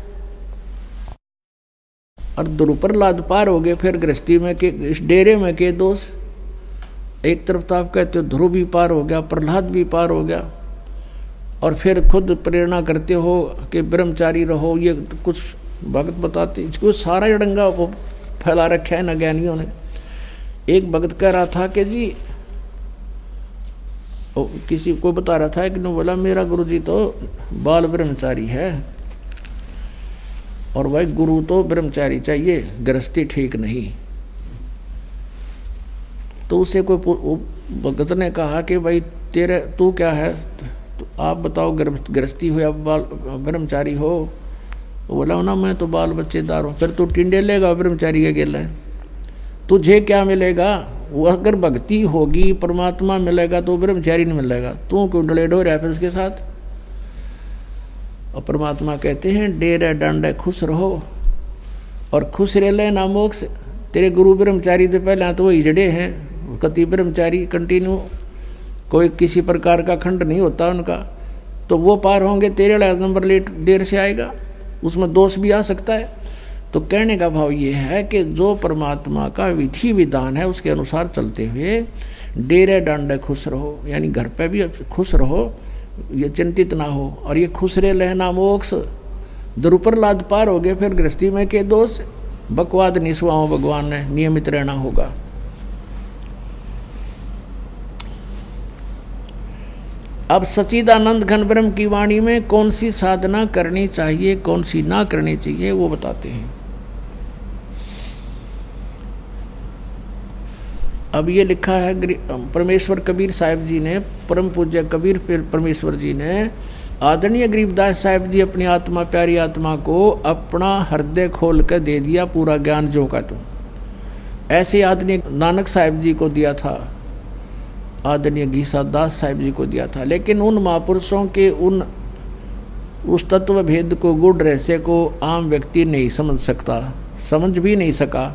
और दुरुप्रहलाद पार हो गए, फिर गृहस्थी में के इस डेरे में के दोष। एक तरफ तो आप कहते हो ध्रुव भी पार हो गया, प्रहलाद भी पार हो गया, और फिर खुद प्रेरणा करते हो कि ब्रह्मचारी रहो। ये कुछ भगत बताते, इसको सारा अड़ंगा फैला रखा है न ज्ञानियों ने। एक भगत कह रहा था कि जी, किसी को बता रहा था कि बोला मेरा गुरुजी तो बाल ब्रह्मचारी है, और भाई गुरु तो ब्रह्मचारी चाहिए, गृहस्थी ठीक नहीं। तो उसे कोई भगत ने कहा कि भाई तेरे तू क्या है? तो आप बताओ, गृहस्थी हो या बाल ब्रह्मचारी हो? वो बोला ना मैं तो बाल बच्चेदार हूँ। फिर तू टिंडे लेगा ब्रह्मचारी के गेला है, तुझे क्या मिलेगा? वो अगर भक्ति होगी परमात्मा मिलेगा तो ब्रह्मचारी नहीं मिलेगा, तू क्यों डले डो रहा है फिर उसके साथ? और परमात्मा कहते हैं डेरे डंडे खुश रहो और खुश रह ले ना मोक्ष। तेरे गुरु ब्रह्मचारी तो पहले तो वही जड़े हैं, कति ब्रह्मचारी कंटिन्यू, कोई किसी प्रकार का खंड नहीं होता उनका, तो वो पार होंगे, तेरे वाला नंबर लेट देर से आएगा, उसमें दोष भी आ सकता है। तो कहने का भाव ये है कि जो परमात्मा का विधि विधान है उसके अनुसार चलते हुए डेरे डांडे खुश रहो, यानी घर पे भी खुश रहो, ये चिंतित ना हो। और ये खुश रहे लेना मोक्ष, द्रुपर लाद पार हो गए, फिर गृहस्थी में के दोष बकवाद निस्वाओ भगवान ने नियमित रहना होगा। अब सच्चिदानंद घन ब्रह्म की वाणी में कौन सी साधना करनी चाहिए, कौन सी ना करनी चाहिए, वो बताते हैं। अब ये लिखा है परमेश्वर कबीर साहिब जी ने, परम पूज्य कबीर परमेश्वर जी ने आदरणीय गरीबदास साहिब जी अपनी आत्मा, प्यारी आत्मा को अपना हृदय खोल कर दे दिया पूरा ज्ञान जो का तुम। ऐसे आदरणीय नानक साहिब जी को दिया था, आदरणीय गीसा दास साहिब जी को दिया था। लेकिन उन महापुरुषों के उन उस तत्व भेद को, गुण रहस्य को आम व्यक्ति नहीं समझ सकता, समझ भी नहीं सका।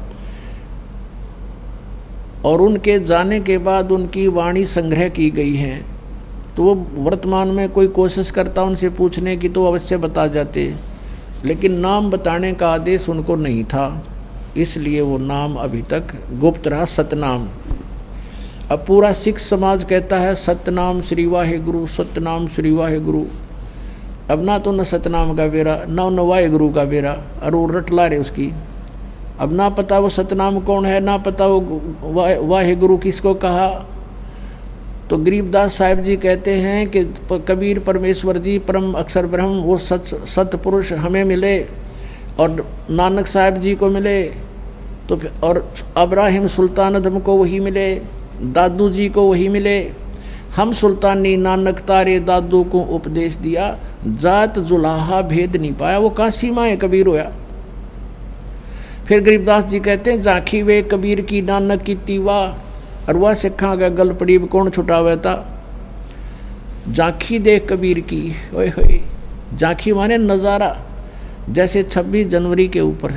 और उनके जाने के बाद उनकी वाणी संग्रह की गई है, तो वो वर्तमान में कोई कोशिश करता उनसे पूछने की तो अवश्य बता जाते, लेकिन नाम बताने का आदेश उनको नहीं था, इसलिए वो नाम अभी तक गुप्त रहा, सतनाम। अब पूरा सिख समाज कहता है सतनाम श्री वाहे गुरु, सतनाम श्री वाहे गुरु। अब ना तो न सतनाम का बेरा, ना न वाहे गुरु का बेरा, और वो रटला रहे उसकी। अब ना पता वो सतनाम कौन है, ना पता वो वाहे गुरु किसको कहा। तो गरीबदास साहिब जी कहते हैं कि कबीर परमेश्वर जी परम अक्षर ब्रह्म वो सत सतपुरुष हमें मिले और नानक साहिब जी को मिले, तो और अब्राहिम सुल्तान अदम को वही मिले, दादू जी को वही मिले। हम सुल्तानी नानक तारे दादू को उपदेश दिया, जात जुलाहा भेद नहीं पाया, वो काशी माए कबीर होया। फिर गरीबदास जी कहते हैं झांकी वे कबीर की नानक की तीवा, और वह सिखा का गल पड़ी कौन छुटावे था। झांकी देख कबीर की, ओए होए, झांकी माने नज़ारा। जैसे छब्बीस जनवरी के ऊपर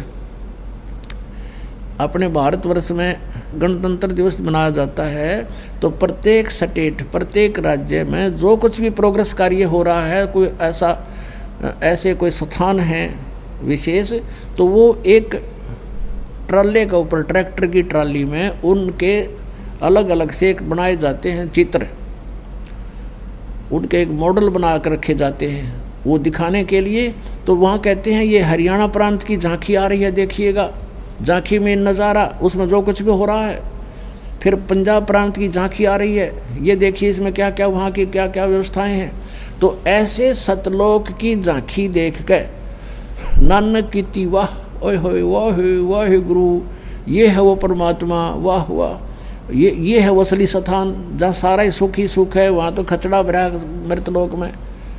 अपने भारतवर्ष में गणतंत्र दिवस मनाया जाता है, तो प्रत्येक स्टेट, प्रत्येक राज्य में जो कुछ भी प्रोग्रेस कार्य हो रहा है, कोई ऐसा ऐसे कोई स्थान है विशेष, तो वो एक ट्राले के ऊपर, ट्रैक्टर की ट्राली में उनके अलग अलग से एक बनाए जाते हैं चित्र, उनके एक मॉडल बना कर रखे जाते हैं वो दिखाने के लिए। तो वहाँ कहते हैं ये हरियाणा प्रांत की झांकी आ रही है, देखिएगा झांकी में नज़ारा, उसमें जो कुछ भी हो रहा है। फिर पंजाब प्रांत की झांकी आ रही है, ये देखिए इसमें क्या क्या, वहाँ की क्या क्या व्यवस्थाएं हैं। तो ऐसे सतलोक की झांकी देख कर नानक की ती वाह, ओए होए, वाह वाह गुरु, ये है वो परमात्मा, वाह वाह, ये ये है वो असली स्थान जहाँ सारा ही सुख ही सुख है, वहाँ तो खचड़ा भरा मृतलोक में।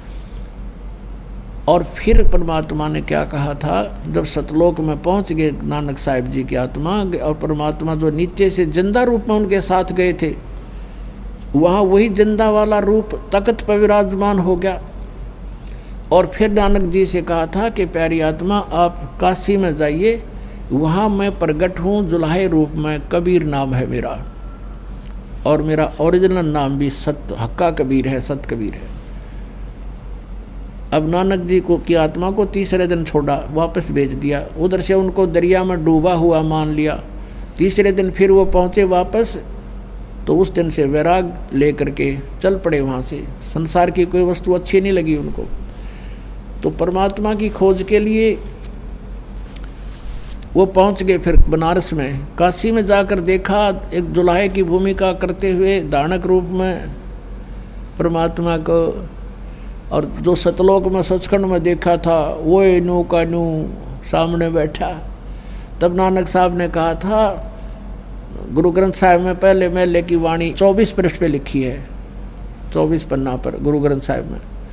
और फिर परमात्मा ने क्या कहा था, जब सतलोक में पहुँच गए नानक साहिब जी की आत्मा, और परमात्मा जो नीचे से जिंदा रूप में उनके साथ गए थे, वहाँ वही जिंदा वाला रूप तख्त पर विराजमान हो गया। और फिर नानक जी से कहा था कि प्यारी आत्मा आप काशी में जाइए, वहाँ मैं प्रगट हूँ जुलाहे रूप में, कबीर नाम है मेरा, और मेरा ओरिजिनल नाम भी सत हक्का कबीर है, सत कबीर है। अब नानक जी को की आत्मा को तीसरे दिन छोड़ा, वापस भेज दिया, उधर से उनको दरिया में डूबा हुआ मान लिया। तीसरे दिन फिर वो पहुँचे वापस, तो उस दिन से वैराग लेकर के चल पड़े वहाँ से, संसार की कोई वस्तु अच्छी नहीं लगी उनको। तो परमात्मा की खोज के लिए वो पहुंच गए फिर बनारस में। काशी में जाकर देखा एक जुलाहे की भूमिका करते हुए दानक रूप में परमात्मा को, और जो सतलोक में सचखंड में देखा था वो नू का नू सामने बैठा। तब नानक साहब ने कहा था, गुरु ग्रंथ साहिब में पहले मेले की वाणी चौबीस पृष्ठ पे लिखी है, चौबीस पन्ना पर गुरु ग्रंथ साहिब में,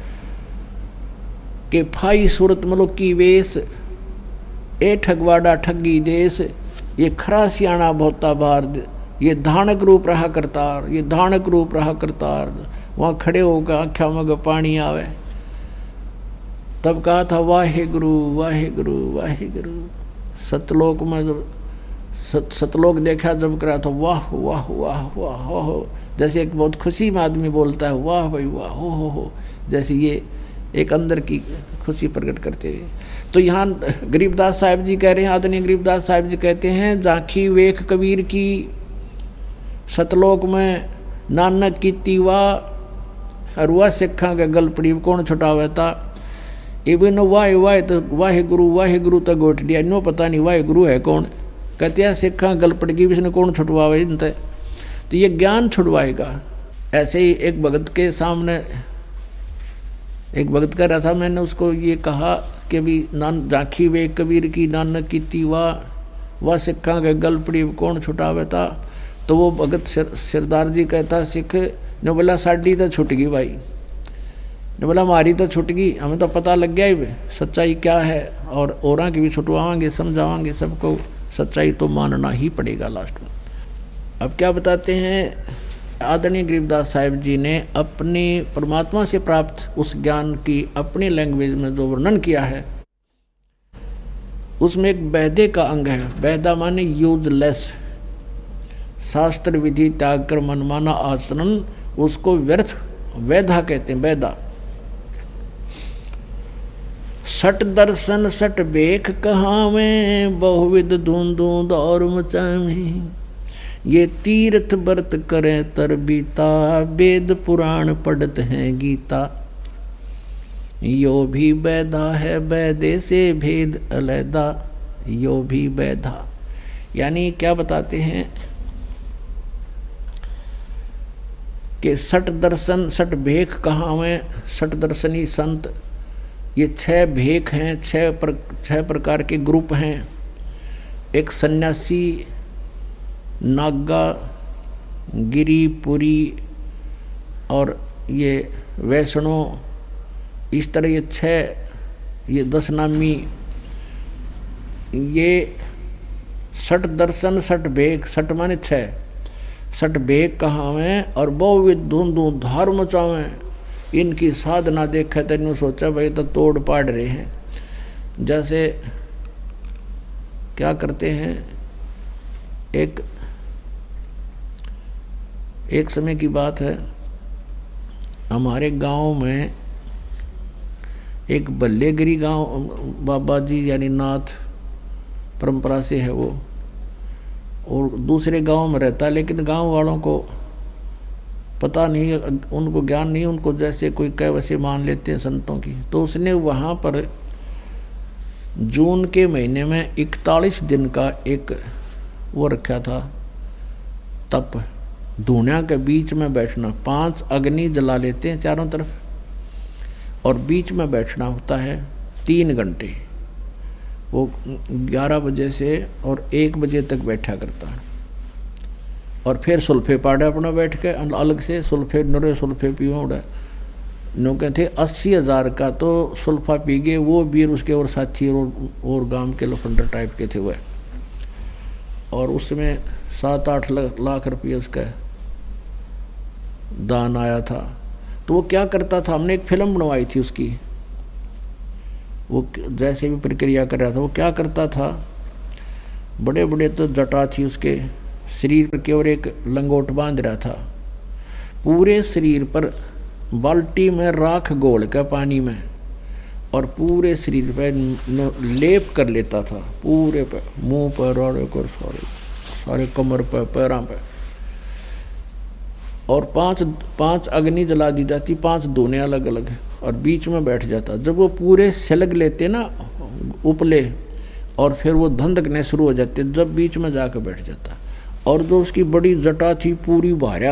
कि फाई सूरत मलो की वेश, ए ठगवाड़ा ठगी देश, ये खरा सियाणा बहुता बार, ये धानक रूप रहा करतार, ये धानक रूप रहा करतार। वहाँ खड़े होकर आँखों में पानी आवे। तब कहा था वाहे गुरु वाहे गुरु वाहे गुरु। सतलोक में जब सत सतलोक देखा जब करा तो वाह वाह वाह वाह हो हो, जैसे एक बहुत खुशी में आदमी बोलता है वाह भाई वाह हो हो हो, जैसे ये एक अंदर की खुशी प्रकट करते हुए। तो यहाँ गरीबदास साहिब जी कह रहे हैं, आदरणीय गरीबदास साहिब जी कहते हैं, झांकी वेख कबीर की सतलोक में नानक की तीवा अरुआ सिखा के गल पड़ी कौन छुटावे था। इबिन वाहे वाहे तो वाहे गुरु वाहे गुरु तो गोट दिया, नो पता नहीं वाहे गुरु है कौन। कहते हैं सिखा गल पड़ गई, इसने कौन छुटवावे इनते, तो ये ज्ञान छुड़वाएगा। ऐसे ही एक भगत के सामने एक भगत कह रहा था, मैंने उसको ये कहा कि भी नान झांकी वे कबीर की नानक की तीवा वह सिखा के गल पड़ी कौन छुटावे था। तो वो भगत सिर, सिरदार जी कहता सिख ने बोला साड़ी तो छुट गई भाई, ने बोला हमारी तो छुट गई, हमें तो पता लग गया ही सच्चाई क्या है, और औरों की भी छुटवाएंगे समझावाएंगे, सबको सच्चाई तो मानना ही पड़ेगा लास्ट में। अब क्या बताते हैं आदरणीय गरीबदास साहिब जी ने अपने परमात्मा से प्राप्त उस ज्ञान की अपनी लैंग्वेज में जो वर्णन किया है, उसमें एक बैधे का अंग है। बैधा माने यूजलेस, शास्त्र विधि त्याग कर मनमाना आचरण, उसको व्यर्थ वैधा कहते हैं। वैधा सट दर्शन सट बेख कहावे, बहुविध धूंधू दौर मचावे, ये तीर्थ व्रत करे तर बीता, वेद पुराण पढ़त हैं गीता, यो भी बैधा है बैदे से भेद अलैदा, यो भी बैधा। यानी क्या बताते हैं कि सट दर्शन सट भेख कहावे, सट दर्शनी संत, ये छह भेख हैं, छह पर छह प्रकार के ग्रुप हैं। एक सन्यासी, नागा, गिरिपुरी और ये वैष्णो, इस तरह ये छह, ये दस नामी, ये सठ दर्शन सठ भेख, सठ माने छह, सठ भेख कहावें और बहुविध धूंधू धार मचावें। इनकी साधना देखा तो इन्होंने सोचा भाई तो तोड़ पाड़ रहे हैं। जैसे क्या करते हैं, एक एक समय की बात है, हमारे गांव में एक बल्लेगिरी गांव बाबा जी यानी नाथ परंपरा से है वो, और दूसरे गांव में रहता, लेकिन गांव वालों को पता नहीं, उनको ज्ञान नहीं, उनको जैसे कोई कह वैसे मान लेते हैं संतों की। तो उसने वहाँ पर जून के महीने में इकतालीस दिन का एक वो रखा था तप, धुनिया के बीच में बैठना, पांच अग्नि जला लेते हैं चारों तरफ और बीच में बैठना होता है तीन घंटे। वो ग्यारह बजे से और एक बजे तक बैठा करता है, और फिर सुल्फे पाड़ा अपना बैठ के अलग से सुल्फे नरे सुल्फे पियो उड़ा नो कहते अस्सी हज़ार का तो सुल्फा पी गए वो बीर उसके और साथी और, और गांव के लफंडर टाइप के थे वह, और उसमें सात आठ लाख रुपये उसका दान आया था। तो वो क्या करता था, हमने एक फिल्म बनवाई थी उसकी, वो जैसे भी प्रक्रिया कर रहा था वो क्या करता था, बड़े बड़े तो जटा थी उसके शरीर के और एक लंगोट बांध रहा था, पूरे शरीर पर बाल्टी में राख घोल के पानी में और पूरे शरीर पर लेप कर लेता था, पूरे पे मुंह पर और और सारे सारे कमर पर पैरों पर, और पांच पांच अग्नि जला दी जाती, पांच दोने अलग अलग, और बीच में बैठ जाता। जब वो पूरे सलग लेते ना उपले और फिर वो धंधकने शुरू हो जाते, जब बीच में जाकर बैठ जाता, और जो उसकी बड़ी जटा थी पूरी भार्या,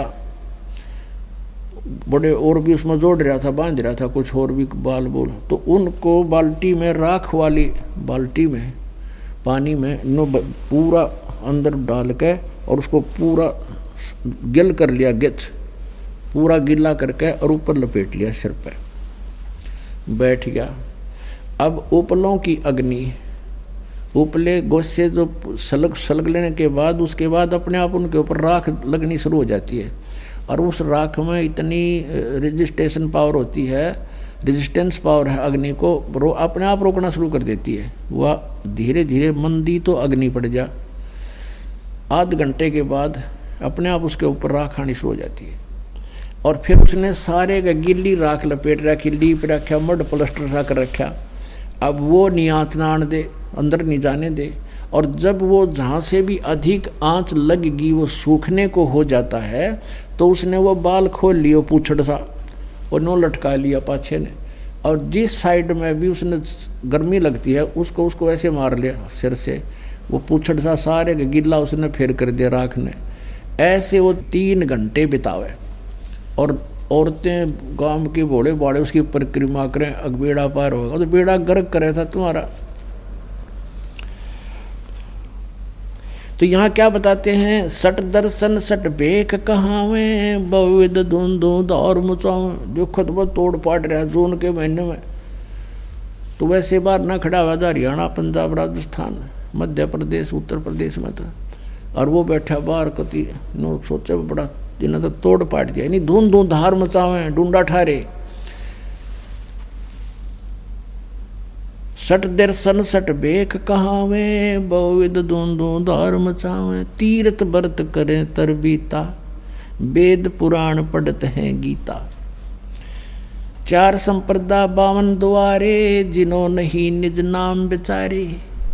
बड़े और भी उसमें जोड़ रहा था, बांध रहा था कुछ और भी बाल बोल, तो उनको बाल्टी में राख वाली बाल्टी में पानी में नो पूरा अंदर डाल के और उसको पूरा गिल कर लिया, गिच पूरा गिला करके और ऊपर लपेट लिया सिर पे, बैठ गया। अब उपलों की अग्नि, उपले गोसे जो सलग सलग लेने के बाद उसके बाद अपने आप उनके ऊपर राख लगनी शुरू हो जाती है, और उस राख में इतनी रेजिस्टेशन पावर होती है, रेजिस्टेंस पावर है अग्नि को, रो अपने आप रोकना शुरू कर देती है। वह धीरे धीरे मंदी तो अग्नि पड़ जा, आध घंटे के बाद अपने आप उसके ऊपर राख आनी शुरू हो जाती है। और फिर उसने सारे का गिल्ली राख लपेट रखी, लीप रखा, मड प्लस्टर सा कर रखा। अब वो नहीं आँच ना आने दे, अंदर नहीं जाने दे। और जब वो जहाँ से भी अधिक आँच लगेगी वो सूखने को हो जाता है, तो उसने वो बाल खोल लियो पूछड़ सा और नो लटका लिया पाछे ने, और जिस साइड में भी उसने गर्मी लगती है उसको उसको ऐसे मार लिया सिर से, वो पूछड़ सा सारे का गिल्ला उसने फेर कर दिया राख ने। ऐसे वो तीन घंटे बितावे, और औरतें गांव के भोले बाड़े उसकी परिक्रमा करें, अग बेड़ा पार होगा तो बेड़ा गर्क करे था तुम्हारा। तो यहाँ क्या बताते हैं, सट दर्शन सट बेक कहावे बहुविध धुन धुन और मुचावे। देखो तो बहुत तोड़ पाट रहा जून के महीने में, तो वैसे बार ना खड़ा हुआ था हरियाणा, पंजाब, राजस्थान, मध्य प्रदेश, उत्तर प्रदेश में था, और वो बैठा बाहर कति नो सोचे बड़ा जिन्हें तो तोड़ पाट दिया, यानी धून धून धार मचावे डूंडा ठारे। सट दर्शन सट बेक कहावे बहुविध धून धून धार मचावे। तीर्थ व्रत करें तरबीता वेद पुराण पढ़त हैं गीता। चार संप्रदा बावन द्वारे जिन्हों नहीं निज नाम बिचारे।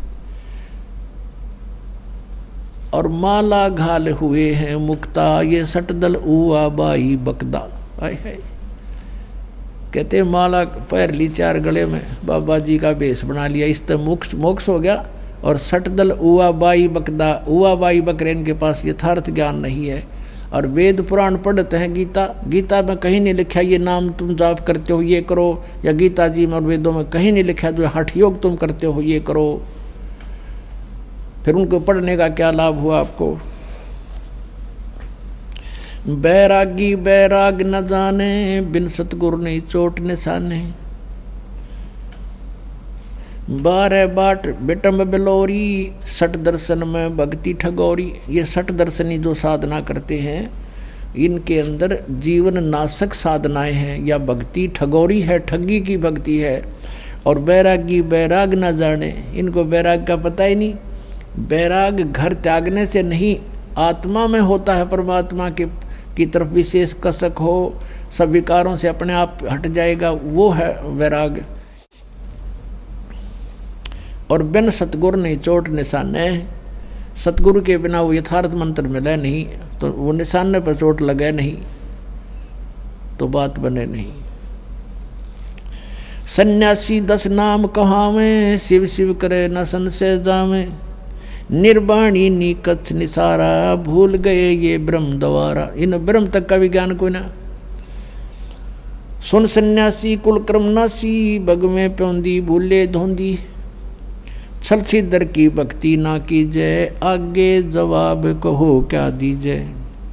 और माला घाल हुए हैं मुक्ता ये सटदल उआ बाई बकदा। आय है कहते माला पैर ली चार गले में, बाबा जी का बेस बना लिया, इस तरह मोक्ष मोक्ष हो गया। और सटदल उआ बाई बकदा, उआ बाई बकरे इनके पास यथार्थ ज्ञान नहीं है। और वेद पुराण पढ़ते हैं गीता, गीता में कहीं नहीं लिखा ये नाम तुम जाप करते हो ये करो, या गीता जी में और वेदों में कहीं नहीं लिखा जो हठ योग तुम करते हो ये करो। फिर उनको पढ़ने का क्या लाभ हुआ आपको। बैरागी बैराग न जाने बिन सतगुरु नहीं चोट निशाने। बारह बाट बेटम बिलोरी सट दर्शन में भक्ति ठगोरी। ये सट दर्शनी जो साधना करते हैं इनके अंदर जीवन नाशक साधनाएं हैं, या भक्ति ठगोरी है, ठगी की भक्ति है। और बैरागी बैराग न जाने, इनको बैराग का पता ही नहीं। बैराग घर त्यागने से नहीं, आत्मा में होता है, परमात्मा के की तरफ विशेष कसक हो, सब विकारों से अपने आप हट जाएगा, वो है वैराग। और बिन सतगुरु नहीं चोट निशाने, सतगुरु के बिना वो यथार्थ मंत्र मिले नहीं, तो वो निशाने पर चोट लगे नहीं तो बात बने नहीं। सन्यासी दस नाम कहावे शिव शिव करे न संशय जावे। निर्वाणी नी कच्छ निसारा भूल गए ये ब्रह्म द्वारा। इन ब्रह्म तक का विज्ञान कोई ना। सुन सन्यासी कुल क्रमनासी बग में प्योंदी भूले धोंदी। छल सिद्धर की भक्ति ना कीजय आगे जवाब कहो क्या दीजय।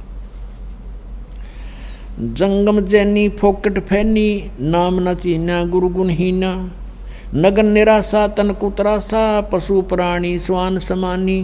जंगम जैनी फोकट फैनी नाम न चीना गुरु गुणहीना। नगन निराशा तन कुतरासा पशु प्राणी स्वान समानी।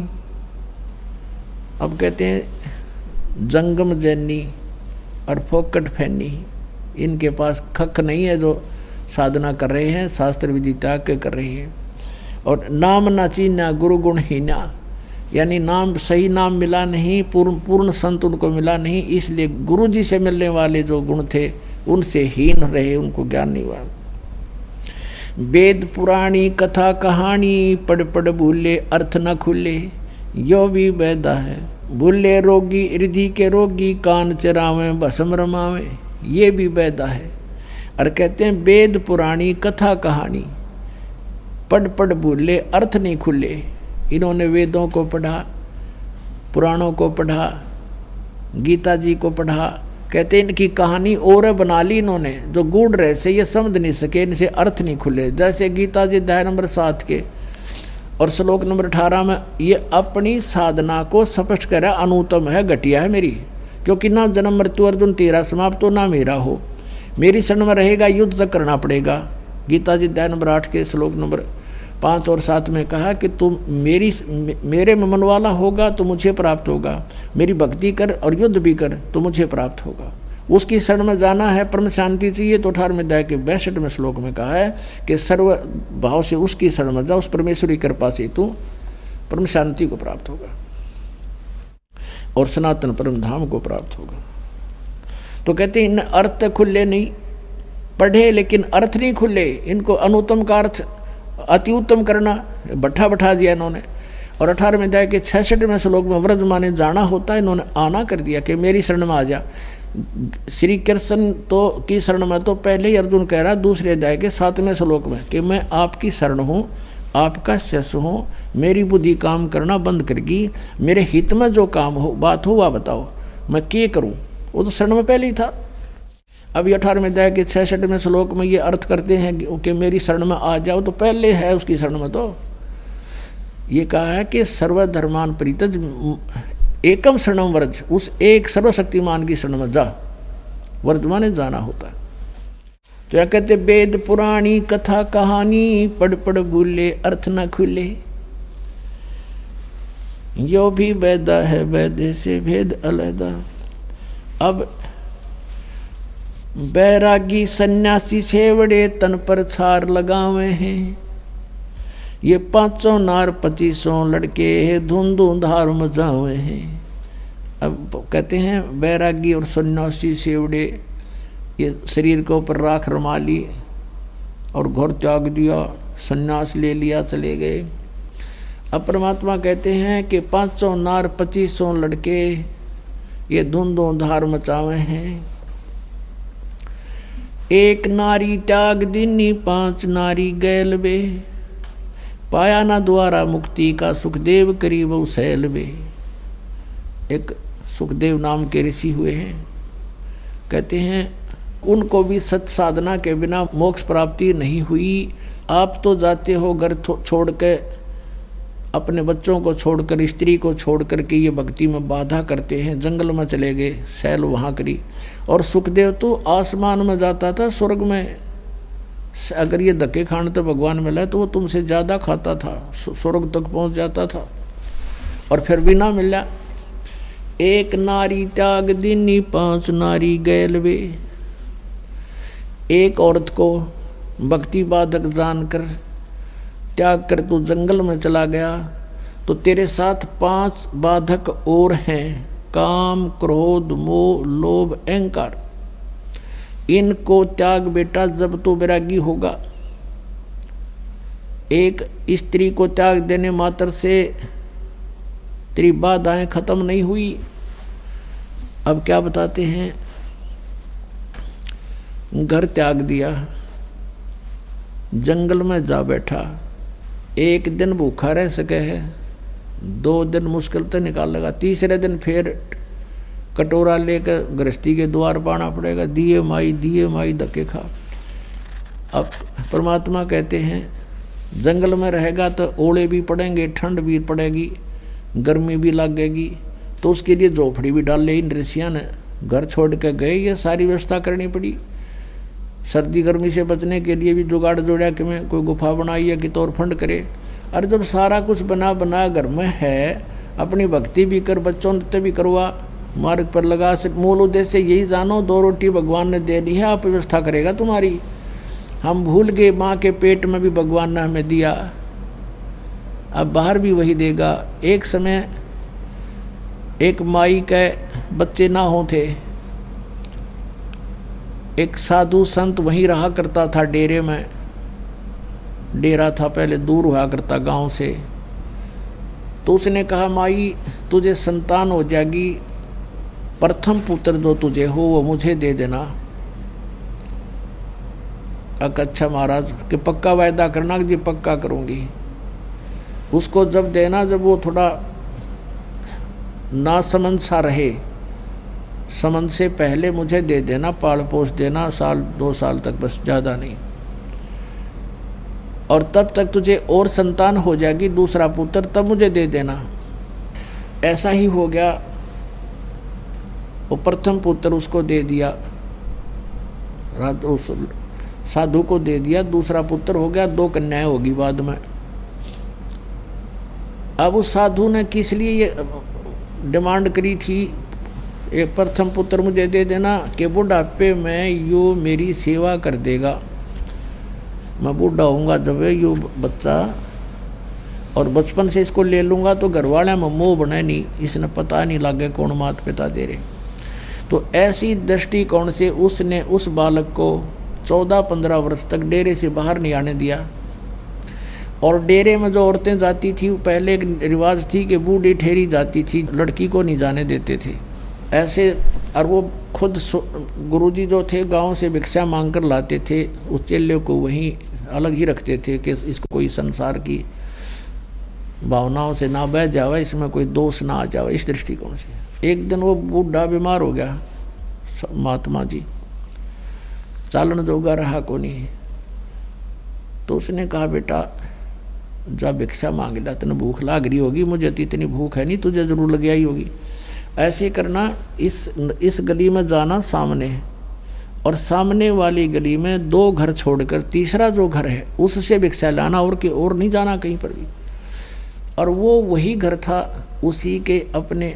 अब कहते हैं जंगम जैनी और फोकट फैनी, इनके पास खक नहीं है जो साधना कर रहे हैं, शास्त्र विधि त्याग के कर रहे हैं। और नाम ना चीना गुरु गुणहीना, यानी नाम सही नाम मिला नहीं, पूर्ण पूर्ण संत उनको मिला नहीं, इसलिए गुरु जी से मिलने वाले जो गुण थे उनसे हीन रहे, उनको ज्ञान नहीं हुआ। वेद पुराणी कथा कहानी पढ़ पढ़ भूले अर्थ न खुले। यो भी वैदा है भूले रोगी हृदय के रोगी कान चरावे भस्म रमावे। ये भी वैदा है। और कहते हैं वेद पुराणी कथा कहानी पढ़ पढ़ भूले अर्थ नहीं खुले। इन्होंने वेदों को पढ़ा, पुराणों को पढ़ा, गीता जी को पढ़ा, कहते इनकी कहानी और बना ली इन्होंने, जो गूढ़ रहे से ये समझ नहीं सके, इनसे अर्थ नहीं खुले। जैसे गीता जी अध्याय नंबर सात के और श्लोक नंबर अठारह में ये अपनी साधना को स्पष्ट करा, अनुतम है, घटिया है मेरी, क्योंकि ना जन्म मृत्यु अर्जुन तेरा समाप्त हो ना मेरा हो। मेरी शरण में रहेगा युद्ध तक करना पड़ेगा, गीता जी अध्याय नंबर आठ के श्लोक नंबर पाँच और सात में कहा कि तुम मेरी मेरे में मन वाला होगा तो मुझे प्राप्त होगा, मेरी भक्ति कर और युद्ध भी कर तो मुझे प्राप्त होगा। उसकी शरण में जाना है, परम शांति चाहिए तो अठारहवें अध्याय के बैसठवें श्लोक में कहा है कि सर्व भाव से उसकी शरण में जा, उस परमेश्वरी कृपा से तू परम शांति को प्राप्त होगा और सनातन परम धाम को प्राप्त होगा। तो कहते हैं इन अर्थ खुले नहीं, पढ़े लेकिन अर्थ नहीं खुले, इनको अनुत्तम का अर्थ अति उत्तम करना बैठा बैठा दिया इन्होंने। और अठारहवें अध्याय के छठवें श्लोक में व्रज माने जाना होता है, इन्होंने आना कर दिया कि मेरी शरण में आ जा। श्री कृष्ण तो की शरण में तो पहले ही अर्जुन कह रहा दूसरे अध्याय के सातवें श्लोक में कि मैं आपकी शरण हूँ, आपका शिष्य हूँ, मेरी बुद्धि काम करना बंद करगी, मेरे हित में जो काम हो बात हो वह बताओ, मैं क्या करूँ। वो तो शरण में पहले ही था। अभी अठारहवें अध्याय के छठवें श्लोक में ये अर्थ करते हैं कि मेरी शरण में आ जाओ, तो पहले है उसकी शरण में। तो ये कहा है कि सर्वधर्मान परित्यज एकम शरणम व्रज, उस एक सर्वशक्तिमान की शरण में जा, वर्तमान जाना होता है। तो क्या कहते वेद पुराणी कथा कहानी पढ़ पढ़ भूले अर्थ न खुले, यो भी वैदा है वैदे से भेद अलहदा। अब बैरागी सन्यासी छेवड़े तन पर छार लगावे हैं, ये पांचों नार पच्चीसों लड़के हैं धुन धुन धार मचावे हैं। अब कहते हैं बैरागी और सन्यासी छेवड़े ये शरीर के ऊपर राख रमा ली और घर त्याग दिया, सन्यास ले लिया, चले गए। अब परमात्मा कहते हैं कि पांचों नार पच्चीसों लड़के ये धुन धुन धार मचावे हैं। एक नारी त्याग दीनी पांच नारी गैल बे, पाया ना द्वारा मुक्ति का सुखदेव करीब सैल बे। एक सुखदेव नाम के ऋषि हुए हैं, कहते हैं उनको भी सत साधना के बिना मोक्ष प्राप्ति नहीं हुई। आप तो जाते हो घर छोड़ के, अपने बच्चों को छोड़कर, स्त्री को छोड़कर के ये भक्ति में बाधा करते हैं, जंगल में चले गए, शैल वहाँ करी। और सुखदेव तो आसमान में जाता था, स्वर्ग में। अगर ये धक्के खाने तो भगवान मिला तो वो तुमसे ज़्यादा खाता था, स्वर्ग तक पहुँच जाता था, और फिर भी ना मिला। एक नारी त्याग दीनी पांच नारी गैल वे। एक औरत को भक्ति बाधक जानकर त्याग कर तू जंगल में चला गया, तो तेरे साथ पांच बाधक और हैं, काम क्रोध मोह लोभ अहंकार। इनको त्याग बेटा जब तो वैरागी होगा। एक स्त्री को त्याग देने मात्र से तेरी बाधाएं खत्म नहीं हुई। अब क्या बताते हैं, घर त्याग दिया, जंगल में जा बैठा, एक दिन भूखा रह सके है, दो दिन मुश्किल तो निकाल लगा, तीसरे दिन फिर कटोरा लेकर गृहस्थी के द्वार पाना पड़ेगा, दिए माई दिए माई धक्के खा। अब परमात्मा कहते हैं जंगल में रहेगा तो ओले भी पड़ेंगे, ठंड भी पड़ेगी, गर्मी भी लगेगी, तो उसके लिए झोपड़ी भी डाल ली। इन ऋषियों ने घर छोड़ कर गए, ये सारी व्यवस्था करनी पड़ी। सर्दी गर्मी से बचने के लिए भी जुगाड़ जोड़ा कि मैं कोई गुफा बनाई है कि तौर फंड करे। और जब सारा कुछ बना बना घर में है, अपनी भक्ति भी कर, बच्चों नृत्य भी करवा, मार्ग पर लगा से। मूल उद्देश्य यही जानो, दो रोटी भगवान ने दे दी है, आप व्यवस्था करेगा तुम्हारी। हम भूल गए माँ के पेट में भी भगवान ने हमें दिया, अब बाहर भी वही देगा। एक समय एक माई के बच्चे ना हो थे, एक साधु संत वहीं रहा करता था डेरे में। डेरा था पहले, दूर हुआ करता गांव से। तो उसने कहा माई तुझे संतान हो जाएगी, प्रथम पुत्र जो तुझे हो वो मुझे दे देना। अच्छा महाराज कि पक्का वायदा करना कि जी पक्का करूँगी। उसको जब देना जब वो थोड़ा ना समझ सा रहे, समझ से पहले मुझे दे देना, पाल पोस देना, साल दो साल तक, बस ज़्यादा नहीं। और तब तक तुझे और संतान हो जाएगी, दूसरा पुत्र, तब मुझे दे देना। ऐसा ही हो गया, वो प्रथम पुत्र उसको दे दिया। रात उस साधु को दे दिया, दूसरा पुत्र हो गया, दो कन्याएं होगी बाद में। अब उस साधु ने किस लिए ये डिमांड करी थी, एक प्रथम पुत्र मुझे दे देना कि बुढ़ापे में यो मेरी सेवा कर देगा, मैं बूढ़ा होऊंगा जब यो बच्चा, और बचपन से इसको ले लूँगा तो घर वाले में मोह बने नहीं, इसने पता नहीं लगे कौन माता पिता दे रहे। तो ऐसी दृष्टिकोण से उसने उस बालक को चौदह पंद्रह वर्ष तक डेरे से बाहर नहीं आने दिया। और डेरे में जो औरतें जाती थी, पहले एक रिवाज थी कि बूढ़ी ठहरी जाती थी, लड़की को नहीं जाने देते थे ऐसे। और वो खुद गुरुजी जो थे गांव से भिक्षा मांग कर लाते थे, उस चेले को वहीं अलग ही रखते थे कि इसको कोई संसार की भावनाओं से ना बह जावे, इसमें कोई दोष ना आ जावे, इस दृष्टिकोण से। एक दिन वो बूढ़ा बीमार हो गया, महात्मा जी चालन जोगा रहा को नहीं, तो उसने कहा बेटा जा भिक्षा मांग ला, तेने भूख लाग रही होगी, मुझे तो इतनी भूख है नहीं, तुझे जरूर लग आई होगी। ऐसे करना, इस इस गली में जाना सामने, और सामने वाली गली में दो घर छोड़कर तीसरा जो घर है उससे भिक्षा लाना, और के और नहीं जाना कहीं पर भी। और वो वही घर था उसी के अपने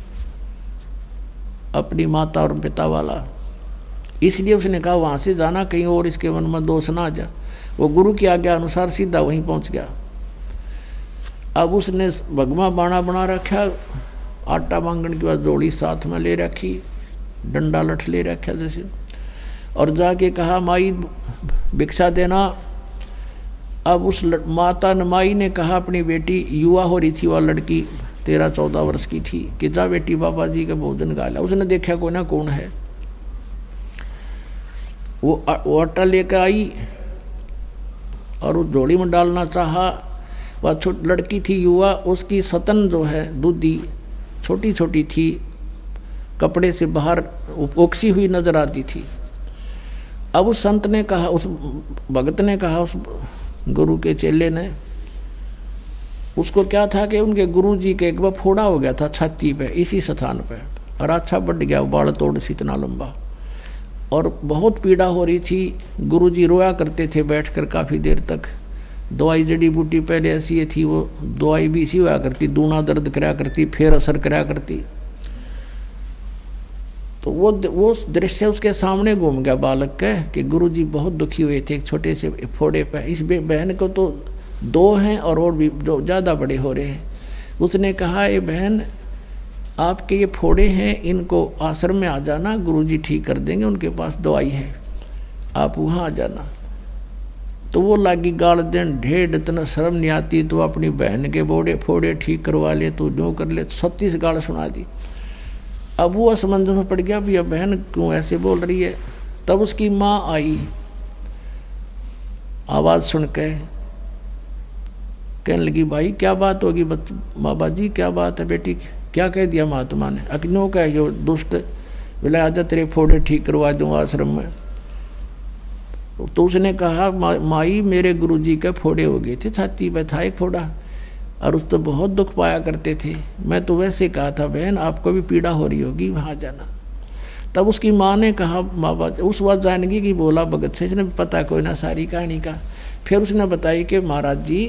अपनी माता और पिता वाला, इसलिए उसने कहा वहाँ से जाना कहीं और इसके मन में दोष ना आ जा। वो गुरु की आज्ञा अनुसार सीधा वहीं पहुँच गया। अब उसने भगवा बाणा बना रखा, आटा मांगने के बाद जोड़ी साथ में ले रखी, डंडा लठ ले रखा जैसे, और जाके कहा माई भिक्षा देना। अब उस माता ने माई ने कहा अपनी बेटी, युवा हो रही थी वह लड़की, तेरह चौदह वर्ष की थी, कि जा बेटी बाबा जी का भोजन गाला। उसने देखा कोई ना कौन है, वो वो आटा लेकर आई और उस झोली में डालना चाहा। वह छोटी लड़की थी युवा, उसकी सतन जो है दूधी छोटी छोटी थी, कपड़े से बाहर ओक्सी हुई नजर आती थी। अब उस संत ने कहा, उस भगत ने कहा, उस गुरु के चेले ने, उसको क्या था कि उनके गुरु जी के एक बार फोड़ा हो गया था छाती पे, इसी स्थान पे, और अच्छा बढ़ गया, बाल तोड़ से इतना लंबा, और बहुत पीड़ा हो रही थी। गुरु जी रोया करते थे बैठकर काफ़ी देर तक। दवाई जड़ी बूटी पहले ऐसी थी, वो दवाई भी इसी हुआ करती, दूना दर्द कराया करती, फिर असर कराया करती। तो वो वो दृश्य उसके सामने घूम गया बालक के, कि गुरु जी बहुत दुखी हुए थे एक छोटे से फोड़े पे। इस बहन को तो दो हैं और और भी जो ज़्यादा बड़े हो रहे हैं। उसने कहा, ये बहन आपके ये फोड़े हैं, इनको आश्रम में आ जाना, गुरुजी ठीक कर देंगे, उनके पास दवाई है, आप वहाँ आ जाना। तो वो लागी गाल देन, ढेर इतना शर्म नहीं आती तो अपनी बहन के बोड़े फोड़े ठीक करवा ले, तो जो कर ले, छत्तीस गाल सुना दी। अब वो असमंजस में पड़ गया, भैया बहन क्यों ऐसे बोल रही है। तब उसकी माँ आई, आवाज़ सुन के कहने लगी, भाई क्या बात होगी बाबा जी, क्या बात है बेटी, क्या कह दिया महात्मा ने। अग्नो कह जो दुष्ट, बोला आजा तेरे फोड़े ठीक करवा दूंगा आश्रम में। तो उसने कहा, मा, माई मेरे गुरुजी के फोड़े हो गए थे, छाती पे था एक फोड़ा, और उस तो बहुत दुख पाया करते थे। मैं तो वैसे कहा था बहन आपको भी पीड़ा हो रही होगी, वहाँ जाना। तब उसकी माँ ने कहा, बाबा उस बात जानगी कि बोला भगत से, इसने पता कोई ना सारी कहानी का। फिर उसने बताई कि महाराज जी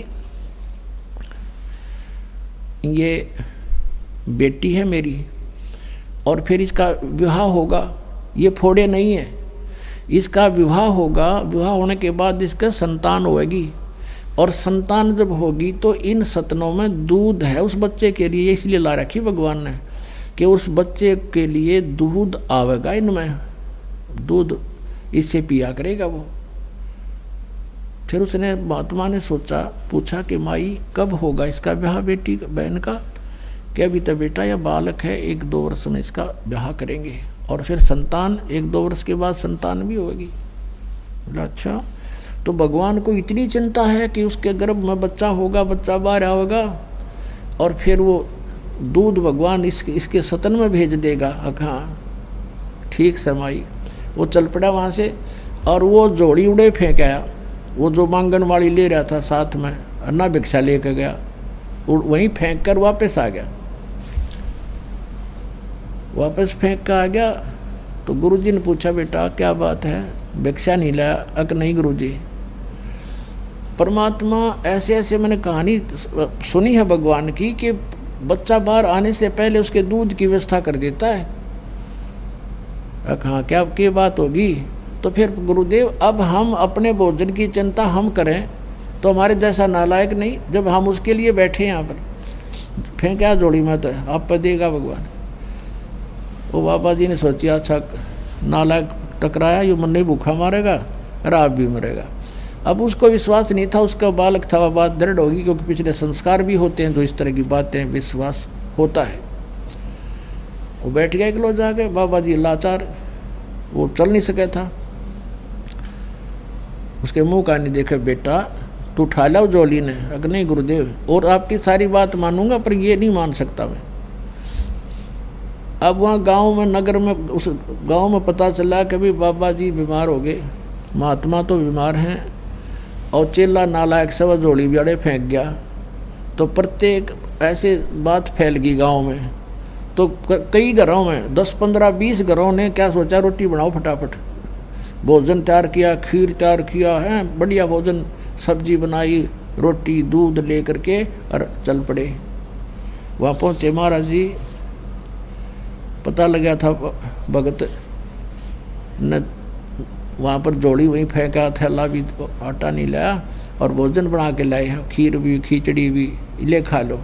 ये बेटी है मेरी, और फिर इसका विवाह होगा, ये फोड़े नहीं है, इसका विवाह होगा, विवाह होने के बाद इसका संतान होगी, और संतान जब होगी तो इन सतनों में दूध है उस बच्चे के लिए, इसलिए ला रखी भगवान ने कि उस बच्चे के लिए दूध आवेगा, इनमें दूध इससे पिया करेगा वो। फिर उसने महात्मा ने सोचा, पूछा कि माई कब होगा इसका ब्याह बेटी बहन का, कि अभी तो बेटा या बालक है, एक दो वर्ष में इसका ब्याह करेंगे, और फिर संतान एक दो वर्ष के बाद संतान भी होगी। बोला अच्छा, तो भगवान को इतनी चिंता है कि उसके गर्भ में बच्चा होगा, बच्चा बाहर आएगा, और फिर वो दूध भगवान इस, इसके सतन में भेज देगा। हाँ ठीक समाई। वो चल पड़ा वहाँ से, और वो जोड़ी उड़े फेंक आया, वो जो मांगन वाली ले रहा था साथ में, अन्ना भिक्षा लेकर गया, वहीं फेंक कर वापस आ गया। वापस फेंक कर आ गया तो गुरुजी ने पूछा, बेटा क्या बात है, भिक्षा नहीं लाया। अक नहीं गुरु जी। परमात्मा ऐसे ऐसे मैंने कहानी सुनी है भगवान की कि बच्चा बाहर आने से पहले उसके दूध की व्यवस्था कर देता है। हाँ क्या क्या बात होगी। तो फिर गुरुदेव अब हम अपने भोजन की चिंता हम करें तो हमारे जैसा नालायक नहीं, जब हम उसके लिए बैठे यहाँ पर फेंका जोड़ी में तो आप पर देगा भगवान। वो बाबा जी ने सोचा अच्छा नालायक टकराया, ये मन नहीं भूखा मारेगा और आप भी मरेगा। अब उसको विश्वास नहीं था, उसका बालक था, वह बात दृढ़ होगी क्योंकि पिछले संस्कार भी होते हैं तो इस तरह की बातें विश्वास होता है। वो बैठ गया किलो जाके, बाबा जी लाचार, वो चल नहीं सके था। उसके मुंह का नहीं देखे, बेटा तू उठा लो जोली ने। अगर नहीं गुरुदेव, और आपकी सारी बात मानूंगा पर ये नहीं मान सकता मैं। अब वहाँ गांव में नगर में उस गांव में पता चला कि भाई बाबा जी बीमार हो गए, महात्मा तो बीमार हैं और चेला नालायक सब जोड़ी बियाड़े फेंक गया। तो प्रत्येक ऐसे बात फैल गई गांव में। तो कई घरों में दस पंद्रह बीस घरों ने क्या सोचा, रोटी बनाओ फटाफट। भोजन तैयार किया, खीर तैयार किया है, बढ़िया भोजन, सब्जी बनाई, रोटी दूध ले करके और चल पड़े। वहाँ पहुँचे महाराज जी, पता लगा था भगत न वहाँ पर जोड़ी वहीं फेंका, थैला भी आटा नहीं लाया और भोजन बना के लाए, खीर भी खिचड़ी भी, ले खा लो।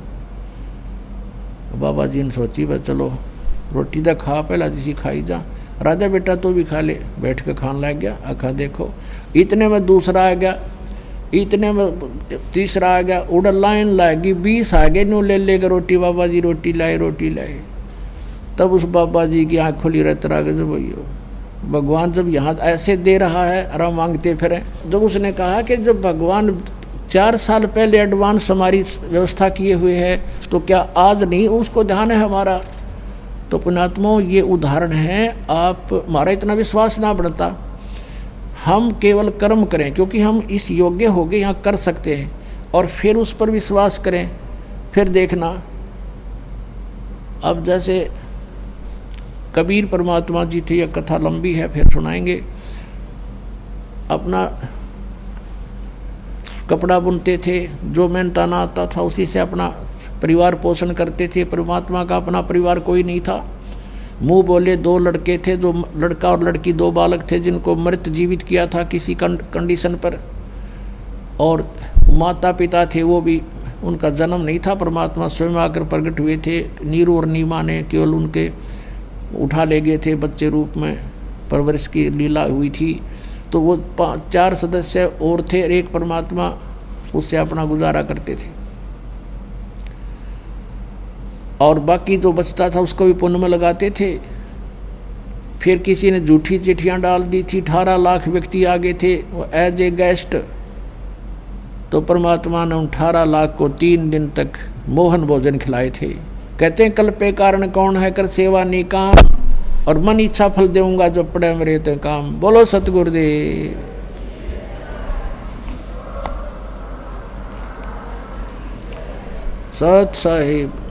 बाबा जी ने सोची बस चलो रोटी तो खा, पहला जिसी खाई जा, राजा बेटा तो भी खा ले। बैठ के खाने लग गया। आखा देखो, इतने में दूसरा आ गया, इतने में तीसरा आ गया, उड़न लाइन लाएगी, बीस आगे नो ले लेकर रोटी, बाबा जी रोटी लाए रोटी लाए। तब उस बाबा जी की आँख खुली रहते रह गए, जब भैया भगवान जब यहाँ ऐसे दे रहा है और हम मांगते फिरें। जब उसने कहा कि जब भगवान चार साल पहले एडवांस हमारी व्यवस्था किए हुए है तो क्या आज नहीं उसको ध्यान है हमारा। तो पुण्यात्माओं ये उदाहरण है। आप हमारा इतना विश्वास ना बढ़ता, हम केवल कर्म करें क्योंकि हम इस योग्य हो गए, यहाँ कर सकते हैं, और फिर उस पर विश्वास करें। फिर देखना, अब जैसे कबीर परमात्मा जी थे, यह कथा लंबी है फिर सुनाएंगे। अपना कपड़ा बुनते थे, जो मेहनताना आता था उसी से अपना परिवार पोषण करते थे। परमात्मा का अपना परिवार कोई नहीं था। मुंह बोले दो लड़के थे, जो लड़का और लड़की दो बालक थे जिनको मृत जीवित किया था किसी कंडीशन पर, और माता पिता थे वो भी, उनका जन्म नहीं था, परमात्मा स्वयं आकर प्रकट हुए थे। नीरू और नीमा ने केवल उनके उठा ले गए थे, बच्चे रूप में परवरिश की लीला हुई थी। तो वो चार सदस्य और थे, एक परमात्मा उससे अपना गुजारा करते थे, और बाकी जो बचता था उसको भी पुण्य में लगाते थे। फिर किसी ने झूठी चिट्ठियां डाल दी थी, अठारह लाख व्यक्ति आ गए थे वो एज ए गेस्ट। तो परमात्मा ने उन अठारह लाख को तीन दिन तक मोहन भोजन खिलाए थे। कहते हैं कल पे कारण कौन है, कर सेवा नहीं काम, और मन इच्छा फल देऊंगा जो पड़े मेरे ते काम। बोलो सतगुरुदेव। सत साहिब।